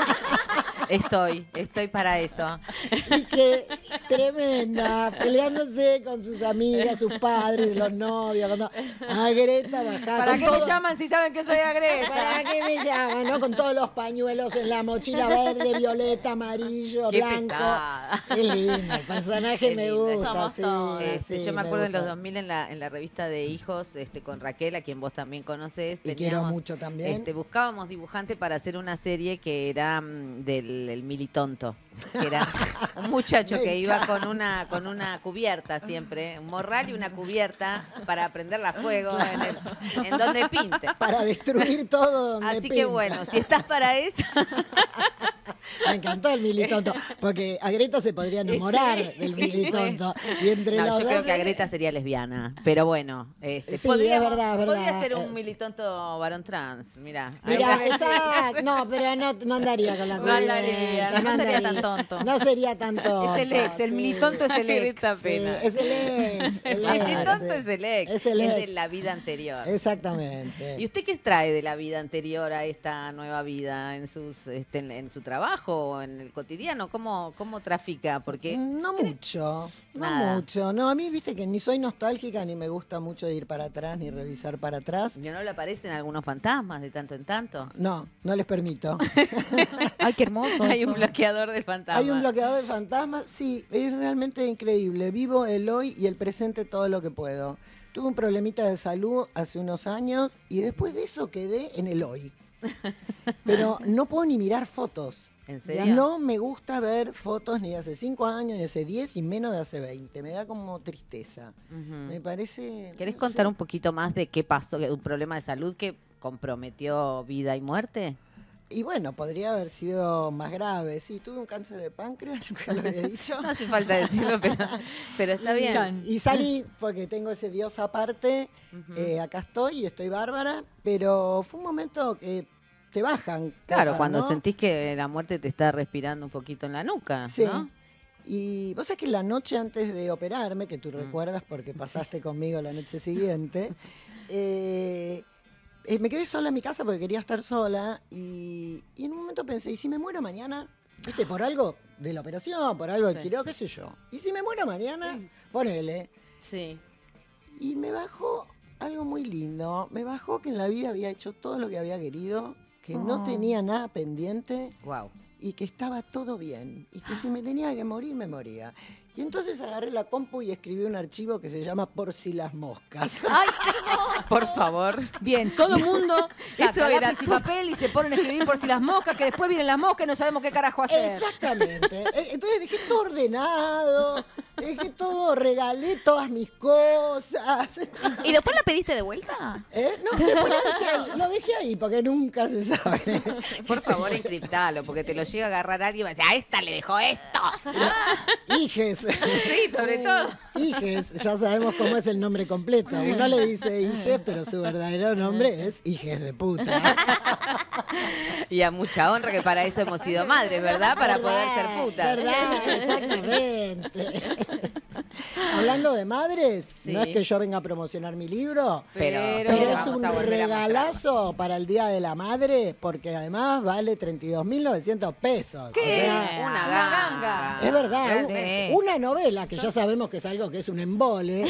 Speaker 1: Estoy, estoy para eso.
Speaker 3: Y que tremenda, peleándose con sus amigas, sus padres, los novios. Cuando, Agreta, bajá.
Speaker 2: ¿Para
Speaker 3: con
Speaker 2: qué
Speaker 3: todo-
Speaker 2: me llaman si saben que soy agreta?
Speaker 3: ¿Para qué me llaman? ¿No? Con todos los pañuelos en la mochila verde, violeta, amarillo,
Speaker 1: Qué
Speaker 3: blanco.
Speaker 1: pesada.
Speaker 3: Qué lindo, el personaje
Speaker 1: Qué
Speaker 3: me
Speaker 1: linda.
Speaker 3: gusta.
Speaker 4: Somos
Speaker 3: sí,
Speaker 4: todas.
Speaker 1: Este,
Speaker 3: sí,
Speaker 1: yo me
Speaker 3: me
Speaker 1: acuerdo en los
Speaker 3: gusta.
Speaker 1: dos mil en la, en la revista de Hijos, este, con Raquel, a quien vos también conocés.
Speaker 3: Y quiero
Speaker 1: teníamos,
Speaker 3: mucho también.
Speaker 1: Este, buscábamos dibujante para hacer una serie que era mm, del el militonto, que era un muchacho
Speaker 3: Me
Speaker 1: que iba
Speaker 3: encanta.
Speaker 1: con una con una cubierta siempre, un morral y una cubierta para prenderla a fuego en, el- en donde pinte.
Speaker 3: Para destruir todo donde
Speaker 1: Así que
Speaker 3: pinta.
Speaker 1: bueno, si estás para eso,
Speaker 3: Me encantó el militonto, porque a Greta se podría enamorar
Speaker 1: Sí.
Speaker 3: del militonto. Y entre
Speaker 1: no,
Speaker 3: los
Speaker 1: yo creo
Speaker 3: dos-
Speaker 1: que Agreta sería lesbiana, pero bueno, este,
Speaker 3: Sí,
Speaker 1: podría,
Speaker 3: es verdad, es
Speaker 1: podría
Speaker 3: verdad.
Speaker 1: ser
Speaker 3: Eh.
Speaker 1: un militonto varón trans, mira.
Speaker 3: Mira, exacto. No, pero no, no andaría con la
Speaker 2: No
Speaker 3: cubierta.
Speaker 2: andaría,
Speaker 4: no sería tan
Speaker 3: andaría.
Speaker 4: tonto.
Speaker 3: No sería tan tonto.
Speaker 2: Es el ex, el
Speaker 3: sí.
Speaker 2: militonto es el ex.
Speaker 1: Greta
Speaker 3: Sí,
Speaker 1: pena.
Speaker 3: es el ex. El
Speaker 1: El
Speaker 3: ex,
Speaker 1: militonto
Speaker 3: sí.
Speaker 1: es el ex,
Speaker 3: Es el
Speaker 1: es
Speaker 3: ex.
Speaker 1: de la vida anterior.
Speaker 3: Exactamente.
Speaker 1: ¿Y usted qué trae de la vida anterior a esta nueva vida en sus este, en, en su trabajo o en el cotidiano? ¿Cómo, cómo trafica? Porque
Speaker 3: No mucho, no
Speaker 1: Nada.
Speaker 3: mucho. No, a mí, viste que ni soy nostálgica, ni me gusta mucho ir para atrás, ni revisar para atrás.
Speaker 1: ¿no le aparecen algunos fantasmas de tanto en tanto?
Speaker 3: No, no les permito.
Speaker 4: Ay, qué hermoso.
Speaker 1: Hay un
Speaker 4: eso.
Speaker 1: bloqueador de fantasmas.
Speaker 3: Hay un bloqueador de fantasmas, sí, es realmente increíble. Vivo el hoy y el presente todo lo que puedo. Tuve un problemita de salud hace unos años y después de eso quedé en el hoy. Pero no puedo ni mirar fotos.
Speaker 1: ¿En serio?
Speaker 3: No me gusta ver fotos ni de hace cinco años, ni de hace diez, y menos de hace veinte. Me da como tristeza.
Speaker 1: Ujú.
Speaker 3: Me parece...
Speaker 1: ¿Querés
Speaker 3: no
Speaker 1: contar
Speaker 3: sé.
Speaker 1: un poquito más de qué pasó, que- un problema de salud que comprometió vida y muerte?
Speaker 3: Y bueno, podría haber sido más grave. Sí, tuve un cáncer de páncreas, nunca lo había dicho.
Speaker 1: No hace falta decirlo, pero, pero está
Speaker 3: y,
Speaker 1: bien.
Speaker 3: y salí porque tengo ese Dios aparte.
Speaker 1: Ujú.
Speaker 3: eh, acá estoy y estoy bárbara. Pero fue un momento que te bajan.
Speaker 1: Claro,
Speaker 3: cosas,
Speaker 1: cuando
Speaker 3: ¿no?
Speaker 1: sentís que la muerte te está respirando un poquito en la nuca,
Speaker 3: Sí.
Speaker 1: ¿no?
Speaker 3: Y vos sabés que la noche antes de operarme, que tú
Speaker 1: Mm.
Speaker 3: recuerdas porque pasaste conmigo la noche siguiente, eh, eh, me quedé sola en mi casa porque quería estar sola y, y en un momento pensé, ¿y si me muero mañana? ¿Viste? Por algo de la operación, por algo del
Speaker 1: Sí.
Speaker 3: quirófano, qué sé yo. ¿Y si me muero mañana? Ponele.
Speaker 1: Sí.
Speaker 3: Y me bajó algo muy lindo. Me bajó que en la vida había hecho todo lo que había querido, que no
Speaker 2: Oh.
Speaker 3: tenía nada pendiente
Speaker 1: Wow.
Speaker 3: y que estaba todo bien. Y que si me tenía que morir, me moría. Y entonces agarré la compu y escribí un archivo que se llama Por si las moscas.
Speaker 4: ¡Ay, qué hermoso!
Speaker 1: Por favor.
Speaker 2: Bien, todo el mundo
Speaker 1: Eso
Speaker 2: saca
Speaker 1: era
Speaker 2: lápiz y
Speaker 1: todo.
Speaker 2: papel y se ponen a escribir por si las moscas, que después vienen las moscas y no sabemos qué carajo hacer.
Speaker 3: Exactamente. Eh, Entonces dejé todo ordenado, dejé todo, regalé todas mis cosas.
Speaker 4: ¿Y después la pediste de vuelta?
Speaker 3: ¿Eh? No, después lo dejé ahí, lo dejé ahí porque nunca se sabe.
Speaker 1: Por favor, encriptalo, porque te lo llega a agarrar alguien y va a decir, a esta le dejó esto.
Speaker 3: Hijes.
Speaker 1: Sí, sobre todo.
Speaker 3: Hijes, ya sabemos cómo es el nombre completo. Uno le dice Hijes, pero su verdadero nombre es Hijes de puta.
Speaker 1: Y a mucha honra que para eso hemos sido madres, ¿verdad? Para poder ser putas.
Speaker 3: ¿Verdad? Exactamente. Hablando de madres,
Speaker 1: Sí.
Speaker 3: no es que yo venga a promocionar mi libro,
Speaker 1: Pero,
Speaker 2: Pero
Speaker 3: pero
Speaker 1: sí,
Speaker 3: es
Speaker 1: vamos
Speaker 3: un
Speaker 1: a volver a mostrarlo.
Speaker 3: regalazo para el Día de la Madre, porque además vale treinta y dos mil novecientos pesos.
Speaker 2: ¿Qué?
Speaker 3: O sea,
Speaker 1: Una
Speaker 2: Una
Speaker 1: ganga.
Speaker 2: ganga.
Speaker 3: es verdad,
Speaker 1: Realmente.
Speaker 3: un- una novela que ya sabemos que es algo que es un embole,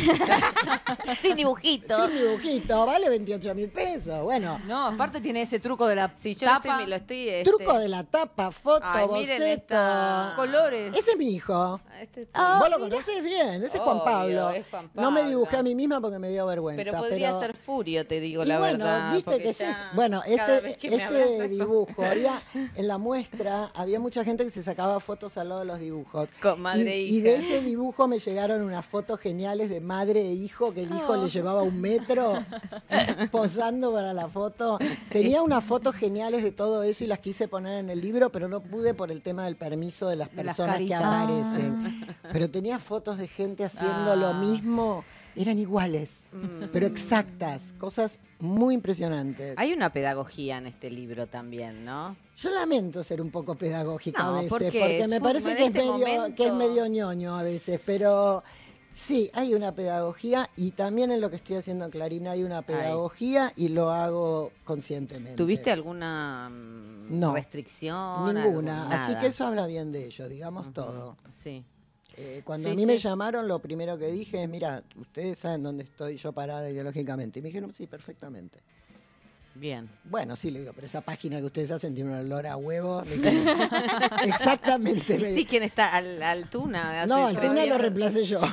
Speaker 4: Sin dibujitos.
Speaker 3: sin dibujito, vale veintiocho mil pesos. Bueno,
Speaker 2: No, aparte tiene ese truco de la
Speaker 1: Sí, yo lo
Speaker 2: tapa,
Speaker 1: estoy, lo estoy este,
Speaker 3: truco de la tapa, foto,
Speaker 1: Ay, miren
Speaker 3: boceto.
Speaker 1: esta-
Speaker 2: colores.
Speaker 3: Ese es mi hijo.
Speaker 1: este-
Speaker 4: Ah,
Speaker 3: Vos lo
Speaker 4: mira.
Speaker 3: conocés bien, ese es Juan
Speaker 1: Obvio,
Speaker 3: Pablo.
Speaker 1: es Juan
Speaker 3: No me
Speaker 1: Pablo.
Speaker 3: dibujé a mí misma porque me dio vergüenza.
Speaker 1: Pero podría
Speaker 3: pero-
Speaker 1: ser Furio, te digo
Speaker 3: Y
Speaker 1: la
Speaker 3: bueno,
Speaker 1: verdad.
Speaker 3: viste
Speaker 1: porque
Speaker 3: que ese
Speaker 1: ya
Speaker 3: es, bueno,
Speaker 1: cada
Speaker 3: este,
Speaker 1: vez que me
Speaker 3: este
Speaker 1: abrazas
Speaker 3: dibujo, había, en la muestra había mucha gente que se sacaba fotos al lado de los dibujos.
Speaker 1: Con madre
Speaker 3: y,
Speaker 1: e
Speaker 3: y
Speaker 1: hija.
Speaker 3: de ese dibujo me llegaron unas fotos geniales de madre e hijo, que el hijo
Speaker 1: Oh.
Speaker 3: le llevaba un metro posando para la foto. Tenía unas fotos geniales de todo eso y las quise poner en el libro, pero no pude por el tema del permiso de las
Speaker 2: De las
Speaker 3: personas que
Speaker 2: caritas.
Speaker 3: aparecen. Pero tenía fotos de gente haciendo lo
Speaker 2: Ah.
Speaker 3: mismo. Eran iguales,
Speaker 1: Mm.
Speaker 3: pero exactas, cosas muy impresionantes.
Speaker 1: Hay una pedagogía en este libro también, ¿no?
Speaker 3: Yo lamento ser un poco pedagógica
Speaker 1: No,
Speaker 3: a veces,
Speaker 1: porque
Speaker 3: porque
Speaker 1: es
Speaker 3: me
Speaker 1: un-
Speaker 3: parece
Speaker 1: en
Speaker 3: que,
Speaker 1: este
Speaker 3: es medio,
Speaker 1: momento-
Speaker 3: que es medio ñoño a veces, pero sí, hay una pedagogía y también en lo que estoy haciendo en Clarín hay una pedagogía y lo hago conscientemente.
Speaker 1: ¿Tuviste alguna mm,
Speaker 3: No,
Speaker 1: restricción?
Speaker 3: Ninguna,
Speaker 1: algún-
Speaker 3: así
Speaker 1: nada?
Speaker 3: que eso habla bien de ellos, digamos
Speaker 1: Ujú,
Speaker 3: todo.
Speaker 1: Sí.
Speaker 3: Eh, cuando
Speaker 1: Sí,
Speaker 3: a mí me
Speaker 1: sí.
Speaker 3: llamaron, lo primero que dije es, mira, ustedes saben dónde estoy yo parada ideológicamente. Y me dijeron, sí, perfectamente.
Speaker 1: Bien.
Speaker 3: Bueno, sí, le digo, pero esa página que ustedes hacen tiene un olor a huevo. Le digo, exactamente.
Speaker 1: ¿Y
Speaker 3: me-
Speaker 1: sí quién está? Al, Altuna. hace
Speaker 3: No, al
Speaker 1: todavía-
Speaker 3: Tuna lo reemplacé yo.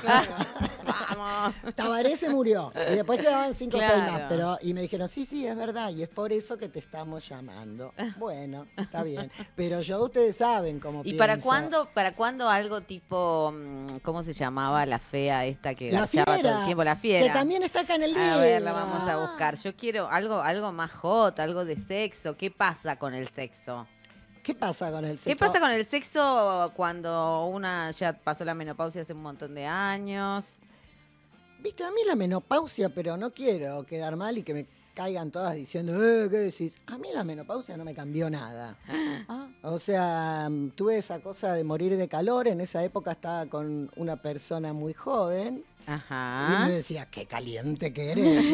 Speaker 1: Vamos.
Speaker 3: Tabaré se murió. Y después quedaban cinco o seis
Speaker 1: Claro.
Speaker 3: más. Pero, y me dijeron, sí, sí, es verdad. Y es por eso que te estamos llamando. Bueno, está bien. Pero yo, ustedes saben cómo
Speaker 1: ¿Y para
Speaker 3: pienso.
Speaker 1: cuándo, para cuándo algo tipo, mm, ¿cómo se llamaba la fea esta que
Speaker 3: La
Speaker 1: garchaba todo
Speaker 3: fiera.
Speaker 1: el tiempo? La fiera.
Speaker 3: Que también está acá en el libro.
Speaker 1: A ver, la vamos a buscar. Yo quiero algo, algo más hot, algo de sexo. ¿Qué pasa con el sexo?
Speaker 3: ¿Qué pasa con el sexo?
Speaker 1: ¿Qué pasa con el sexo cuando una ya pasó la menopausia hace un montón de años?
Speaker 3: Viste, a mí la menopausia, pero no quiero quedar mal y que me caigan todas diciendo, eh, ¿qué decís? A mí la menopausia no me cambió nada.
Speaker 2: Ah,
Speaker 3: O sea, mm, tuve esa cosa de morir de calor. En esa época estaba con una persona muy joven y
Speaker 1: Ajá.
Speaker 3: me decía, qué caliente que eres.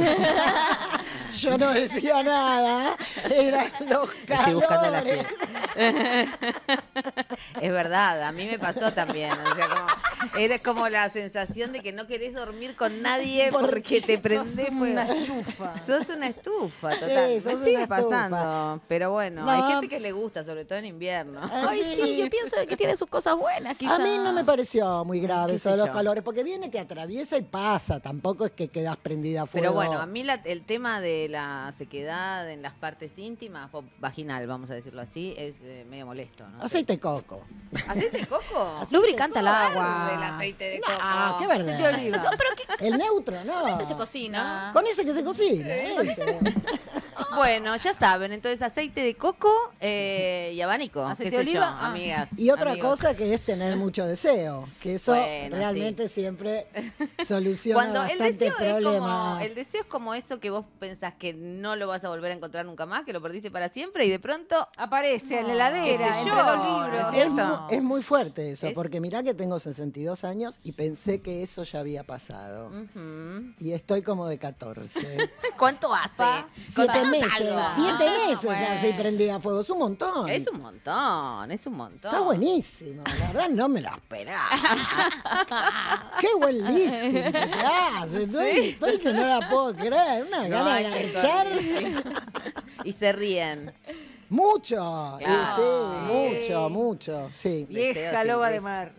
Speaker 3: Yo no decía nada. Eran los
Speaker 1: Estoy buscando la
Speaker 3: calores.
Speaker 1: fiera. Es verdad, a mí me pasó también. O sea, como, Era como la sensación de que no querés dormir con nadie porque te prendés
Speaker 2: Sos
Speaker 1: fuego.
Speaker 2: una estufa.
Speaker 1: Sos una estufa,
Speaker 3: Sí,
Speaker 1: total.
Speaker 3: sos
Speaker 1: Me sigue
Speaker 3: una estufa.
Speaker 1: pasando. Pero bueno,
Speaker 3: No.
Speaker 1: hay gente que le gusta, sobre todo en invierno.
Speaker 4: Ay, sí, yo pienso que tiene sus cosas buenas, quizás.
Speaker 3: A mí no me pareció muy grave
Speaker 1: ¿Qué
Speaker 3: eso
Speaker 1: sé
Speaker 3: de los
Speaker 1: yo?
Speaker 3: calores, porque viene, te atraviesa y pasa. Tampoco es que quedas prendida a fuego.
Speaker 1: Pero bueno, a mí la- el tema de la sequedad en las partes íntimas, o vaginal, vamos a decirlo así, es eh, medio molesto. ¿no?
Speaker 3: Aceite de coco.
Speaker 1: ¿Aceite de coco?
Speaker 4: Lubricanta el agua.
Speaker 1: Del aceite de coco.
Speaker 3: Ah, qué
Speaker 2: Aceite de
Speaker 3: verdad.
Speaker 2: oliva.
Speaker 4: No, pero ¿qué
Speaker 3: El neutro, ¿no?
Speaker 4: con ese se cocina?
Speaker 3: Con ese que se cocina. ese.
Speaker 1: Bueno, ya saben, entonces aceite de coco eh, y abanico,
Speaker 2: ¿Aceite
Speaker 1: qué
Speaker 2: de
Speaker 1: sé yo,
Speaker 2: oliva? Ah.
Speaker 1: amigas.
Speaker 3: Y otra
Speaker 1: amigos.
Speaker 3: cosa que es tener mucho deseo, que eso
Speaker 1: Bueno,
Speaker 3: realmente siempre soluciona
Speaker 1: Cuando el
Speaker 3: bastante
Speaker 1: deseo, es como,
Speaker 3: problemas.
Speaker 1: el deseo es como eso que vos pensás que no lo vas a volver a encontrar nunca más, que lo perdiste para siempre y de pronto
Speaker 2: Aparece en la
Speaker 1: qué
Speaker 2: heladera,
Speaker 1: sé
Speaker 2: entre
Speaker 1: yo,
Speaker 2: dos
Speaker 1: ¿no
Speaker 2: libros.
Speaker 1: es
Speaker 3: Es, mu-
Speaker 1: cierto?
Speaker 3: es muy fuerte eso,
Speaker 1: Es-
Speaker 3: porque mirá que tengo sesenta y dos años y pensé que eso ya había pasado.
Speaker 1: ujú.
Speaker 3: Y estoy como de catorce.
Speaker 1: ¿Cuánto hace?
Speaker 3: Siete
Speaker 1: Contanos
Speaker 3: meses,
Speaker 1: algo.
Speaker 3: siete meses
Speaker 1: Bueno.
Speaker 3: ya se prendía a fuego. Es un montón.
Speaker 1: Es un montón, es un montón.
Speaker 3: Está buenísimo. La verdad no me lo esperaba. Qué buen lifting que te hace. Estoy, estoy que no la puedo creer. Una
Speaker 1: No,
Speaker 3: gana
Speaker 1: hay
Speaker 3: de
Speaker 1: que
Speaker 3: garchar.
Speaker 1: Y se ríen.
Speaker 3: Mucho. Y
Speaker 1: Claro.
Speaker 3: sí, mucho, mucho. Sí.
Speaker 2: Vieja
Speaker 1: Deseo
Speaker 2: loba
Speaker 1: sin
Speaker 2: de mar.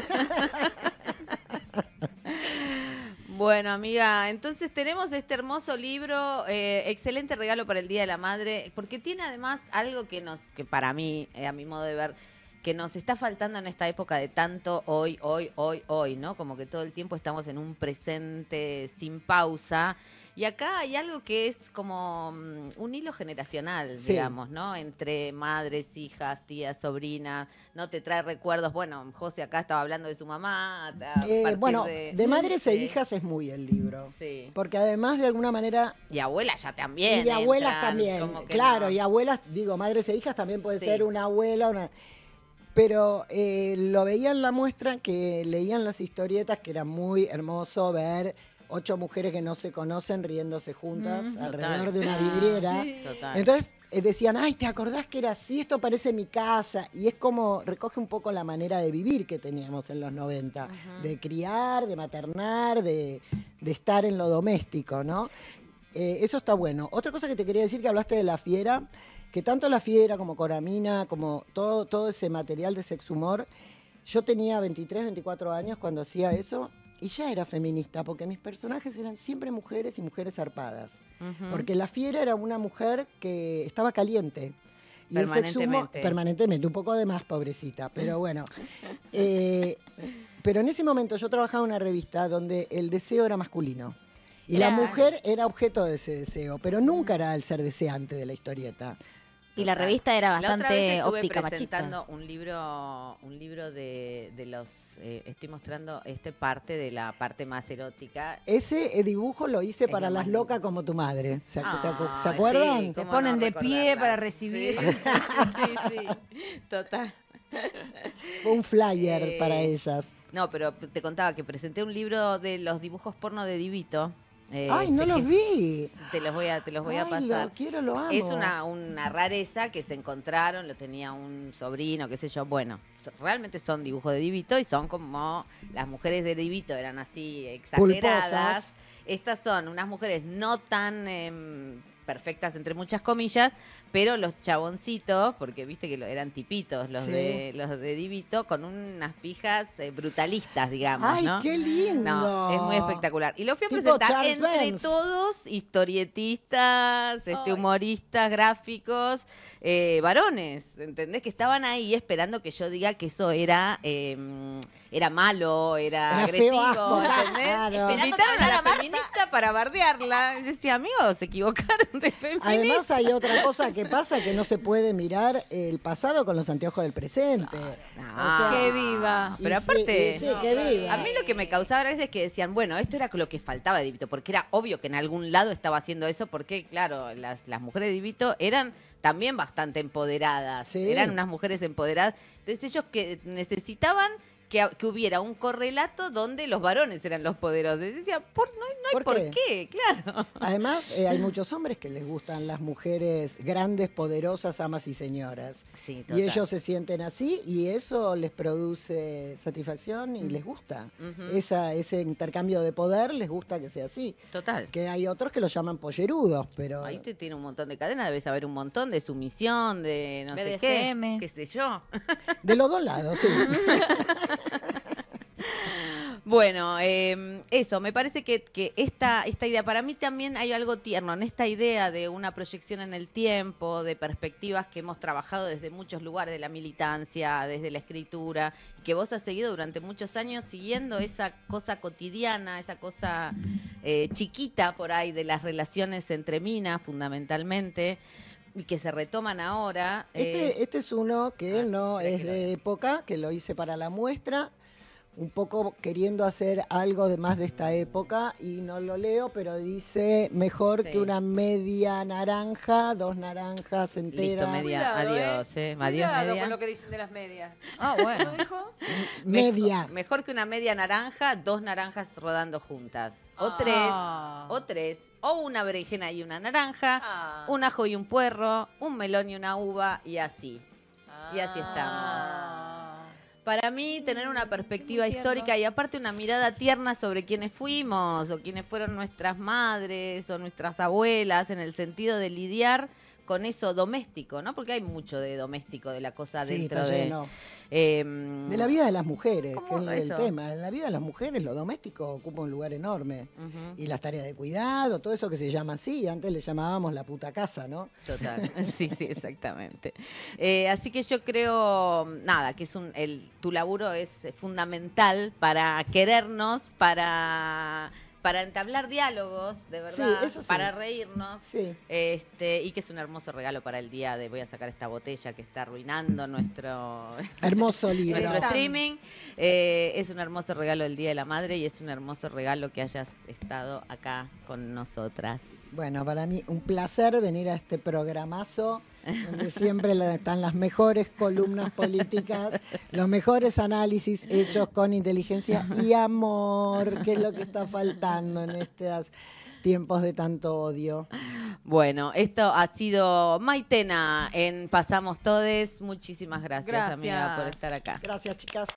Speaker 1: Bueno, amiga, entonces tenemos este hermoso libro, eh, excelente regalo para el Día de la Madre, porque tiene además algo que nos, que para mí, eh, a mi modo de ver, que nos está faltando en esta época de tanto hoy, hoy, hoy, hoy, ¿no? Como que todo el tiempo estamos en un presente sin pausa. Y acá hay algo que es como mm, un hilo generacional,
Speaker 3: Sí.
Speaker 1: digamos, ¿no? Entre madres, hijas, tías, sobrinas, ¿no? Te trae recuerdos. Bueno, José acá estaba hablando de su mamá. a
Speaker 3: Eh,
Speaker 1: partir
Speaker 3: bueno,
Speaker 1: de,
Speaker 3: de madres e
Speaker 1: Sí.
Speaker 3: hijas es muy el libro.
Speaker 1: Sí.
Speaker 3: Porque además, de alguna manera,
Speaker 1: Y abuelas ya también.
Speaker 3: y de abuelas
Speaker 1: entran,
Speaker 3: también.
Speaker 1: como que
Speaker 3: Claro,
Speaker 1: no.
Speaker 3: y abuelas, digo, madres e hijas también puede
Speaker 1: Sí.
Speaker 3: ser una abuela, una... Pero eh, lo veía en la muestra que leían las historietas, que era muy hermoso ver ocho mujeres que no se conocen riéndose juntas
Speaker 1: Mm,
Speaker 3: alrededor
Speaker 1: total.
Speaker 3: de una
Speaker 1: Ah,
Speaker 3: vidriera.
Speaker 1: sí. Total.
Speaker 3: Entonces eh, decían, ay, ¿te acordás que era así? Esto parece mi casa. Y es como, recoge un poco la manera de vivir que teníamos en los noventa. De criar, de maternar, de, de estar en lo doméstico, ¿no? Eh, eso está bueno. Otra cosa que te quería decir, que hablaste de La Fiera, que tanto La Fiera como Coramina, como todo, todo ese material de sex humor, yo tenía veintitrés, veinticuatro años cuando hacía eso y ya era feminista, porque mis personajes eran siempre mujeres y mujeres zarpadas.
Speaker 1: Ujú.
Speaker 3: Porque La Fiera era una mujer que estaba caliente. Y el sex humor,
Speaker 1: Permanentemente.
Speaker 3: permanentemente, un poco de más, pobrecita, pero bueno. Eh, pero en ese momento yo trabajaba en una revista donde el deseo era masculino. Y la
Speaker 4: Era-
Speaker 3: mujer era objeto de ese deseo, pero nunca era el ser deseante de la historieta.
Speaker 4: Y la
Speaker 1: Total.
Speaker 4: revista era
Speaker 1: La otra vez
Speaker 4: bastante
Speaker 1: estuve
Speaker 4: óptica
Speaker 1: presentando
Speaker 4: machista.
Speaker 1: un libro, un libro de, de los, eh, estoy mostrando este parte de la parte más erótica.
Speaker 3: Ese eh, dibujo lo hice
Speaker 1: Es
Speaker 3: para
Speaker 1: lo
Speaker 3: las
Speaker 1: más
Speaker 3: locas como tu madre. ¿Se, acu- te acu-
Speaker 1: Ah,
Speaker 3: ¿se acuerdan?
Speaker 1: sí,
Speaker 2: Se
Speaker 1: cómo
Speaker 2: ponen
Speaker 1: no
Speaker 2: de pie
Speaker 1: recordarla.
Speaker 2: para recibir.
Speaker 1: Sí, sí, sí, total.
Speaker 3: Fue un flyer
Speaker 1: Eh,
Speaker 3: para ellas.
Speaker 1: No, pero te contaba que presenté un libro de los dibujos porno de Divito. eh,
Speaker 3: Ay, no
Speaker 1: este,
Speaker 3: los
Speaker 1: que
Speaker 3: vi.
Speaker 1: Te los voy a, te los voy a
Speaker 3: Ay,
Speaker 1: pasar.
Speaker 3: Lo quiero, lo amo.
Speaker 1: Es una, una rareza que se encontraron, lo tenía un sobrino, qué sé yo. Bueno, so- realmente son dibujos de Divito y son como las mujeres de Divito eran así exageradas.
Speaker 3: Pulposas.
Speaker 1: Estas son unas mujeres no tan em, perfectas, entre muchas comillas, pero los chaboncitos, porque viste que lo- eran tipitos los,
Speaker 3: Sí.
Speaker 1: de, los de Divito, con unas pijas eh, brutalistas, digamos,
Speaker 3: Ay,
Speaker 1: ¿no?
Speaker 3: qué lindo.
Speaker 1: No, es muy espectacular. Y lo fui a
Speaker 3: Tipo
Speaker 1: presentar
Speaker 3: Charles
Speaker 1: entre
Speaker 3: Vance.
Speaker 1: todos, historietistas, este,
Speaker 4: Ay.
Speaker 1: humoristas, gráficos, eh, varones, ¿entendés? Que estaban ahí esperando que yo diga que eso era, eh, era malo, era,
Speaker 3: Era
Speaker 1: agresivo,
Speaker 3: feo, asco.
Speaker 1: ¿entendés?
Speaker 3: Claro.
Speaker 4: Esperando
Speaker 1: Invitaron
Speaker 4: que
Speaker 1: a la
Speaker 4: hablara Marta.
Speaker 1: feminista para bardearla. Yo decía, amigos, se equivocaron de feminista.
Speaker 3: Además hay otra cosa que pasa, que no se puede mirar el pasado con los anteojos del presente.
Speaker 1: No.
Speaker 2: ¡Que viva!
Speaker 3: y
Speaker 1: Pero
Speaker 3: sí,
Speaker 1: aparte-
Speaker 3: y sí, que viva.
Speaker 1: A mí lo que me causaba gracia es que decían, bueno, esto era lo que faltaba de Divito, porque era obvio que en algún lado estaba haciendo eso, porque, claro, las, las mujeres de Divito eran también bastante empoderadas,
Speaker 3: Sí.
Speaker 1: eran unas mujeres empoderadas. Entonces ellos que necesitaban que, que hubiera un correlato donde los varones eran los poderosos. Yo decía, por, no, hay- no hay
Speaker 3: ¿Por
Speaker 1: por,
Speaker 3: qué?
Speaker 1: qué? claro.
Speaker 3: Además, eh, hay muchos hombres que les gustan las mujeres grandes, poderosas, amas y señoras.
Speaker 1: Sí,
Speaker 3: Y ellos se sienten así y eso les produce satisfacción y les gusta.
Speaker 1: Ujú.
Speaker 3: Esa, ese intercambio de poder les gusta que sea así.
Speaker 1: Total.
Speaker 3: Que hay otros que lo llaman pollerudos, pero...
Speaker 1: Ahí te tiene un montón de cadenas, debes saber un montón de sumisión, de no
Speaker 4: B D
Speaker 1: sé
Speaker 4: S
Speaker 1: qué,
Speaker 4: M.
Speaker 1: qué sé yo.
Speaker 3: De los dos lados, sí.
Speaker 1: Bueno, eh, eso, me parece que, que esta, esta idea, para mí también hay algo tierno en esta idea de una proyección en el tiempo, de perspectivas que hemos trabajado desde muchos lugares, de la militancia, desde la escritura, y que vos has seguido durante muchos años siguiendo esa cosa cotidiana, esa cosa eh, chiquita por ahí de las relaciones entre minas, fundamentalmente, y que se retoman ahora. eh,
Speaker 3: Este, este es uno que
Speaker 1: ah,
Speaker 3: no
Speaker 1: espera
Speaker 3: es
Speaker 1: que lo
Speaker 3: de
Speaker 1: lea.
Speaker 3: época, que lo hice para la muestra, un poco queriendo hacer algo de más de esta época y no lo leo, pero dice mejor
Speaker 1: Sí.
Speaker 3: que una media naranja, dos naranjas enteras.
Speaker 1: Listo, media.
Speaker 2: Cuidado,
Speaker 1: adiós, eh. Adiós,
Speaker 2: Cuidado
Speaker 1: media.
Speaker 2: con lo que dicen de las medias.
Speaker 4: Ah,
Speaker 2: ¿Lo
Speaker 4: bueno.
Speaker 2: dijo?
Speaker 3: Media.
Speaker 1: Mejor, mejor que una media naranja, dos naranjas rodando juntas. O
Speaker 2: Ah.
Speaker 1: tres, o tres, o una berenjena y una naranja,
Speaker 2: Ah.
Speaker 1: un ajo y un puerro, un melón y una uva, y así. Y así
Speaker 2: Ah.
Speaker 1: Para mí, tener una perspectiva
Speaker 4: Muy tierno.
Speaker 1: histórica y aparte una mirada tierna sobre quiénes fuimos, o quiénes fueron nuestras madres, o nuestras abuelas, en el sentido de lidiar con eso doméstico, ¿no? Porque hay mucho de doméstico, de la cosa
Speaker 3: Sí,
Speaker 1: dentro
Speaker 3: está
Speaker 1: de...
Speaker 3: lleno.
Speaker 1: em,
Speaker 3: De la vida de las mujeres, que
Speaker 1: ¿Cómo
Speaker 3: es lo del
Speaker 1: eso?
Speaker 3: tema. En la vida de las mujeres lo doméstico ocupa un lugar enorme.
Speaker 1: ujú.
Speaker 3: Y las tareas de cuidado, todo eso que se llama así, antes le llamábamos la puta casa, ¿no?
Speaker 1: Total, sí, sí, exactamente. Eh, así que yo creo, nada, que es un, el, tu laburo es fundamental para querernos, para, para entablar diálogos, de verdad,
Speaker 3: eso sí.
Speaker 1: para reírnos.
Speaker 3: Sí.
Speaker 1: Este, y que es un hermoso regalo para el día de voy a sacar esta botella que está arruinando nuestro,
Speaker 3: Hermoso libro.
Speaker 1: nuestro
Speaker 2: Está.
Speaker 1: streaming. Eh, es un hermoso regalo el Día de la Madre y es un hermoso regalo que hayas estado acá con nosotras.
Speaker 3: Bueno, para mí un placer venir a este programazo donde siempre la- están las mejores columnas políticas, los mejores análisis hechos con inteligencia y amor, que es lo que está faltando en estos tiempos de tanto odio.
Speaker 1: Bueno, esto ha sido Maitena en Pasamos Todes. Muchísimas gracias, amiga, por
Speaker 2: Gracias.
Speaker 1: estar acá.
Speaker 3: Gracias, chicas.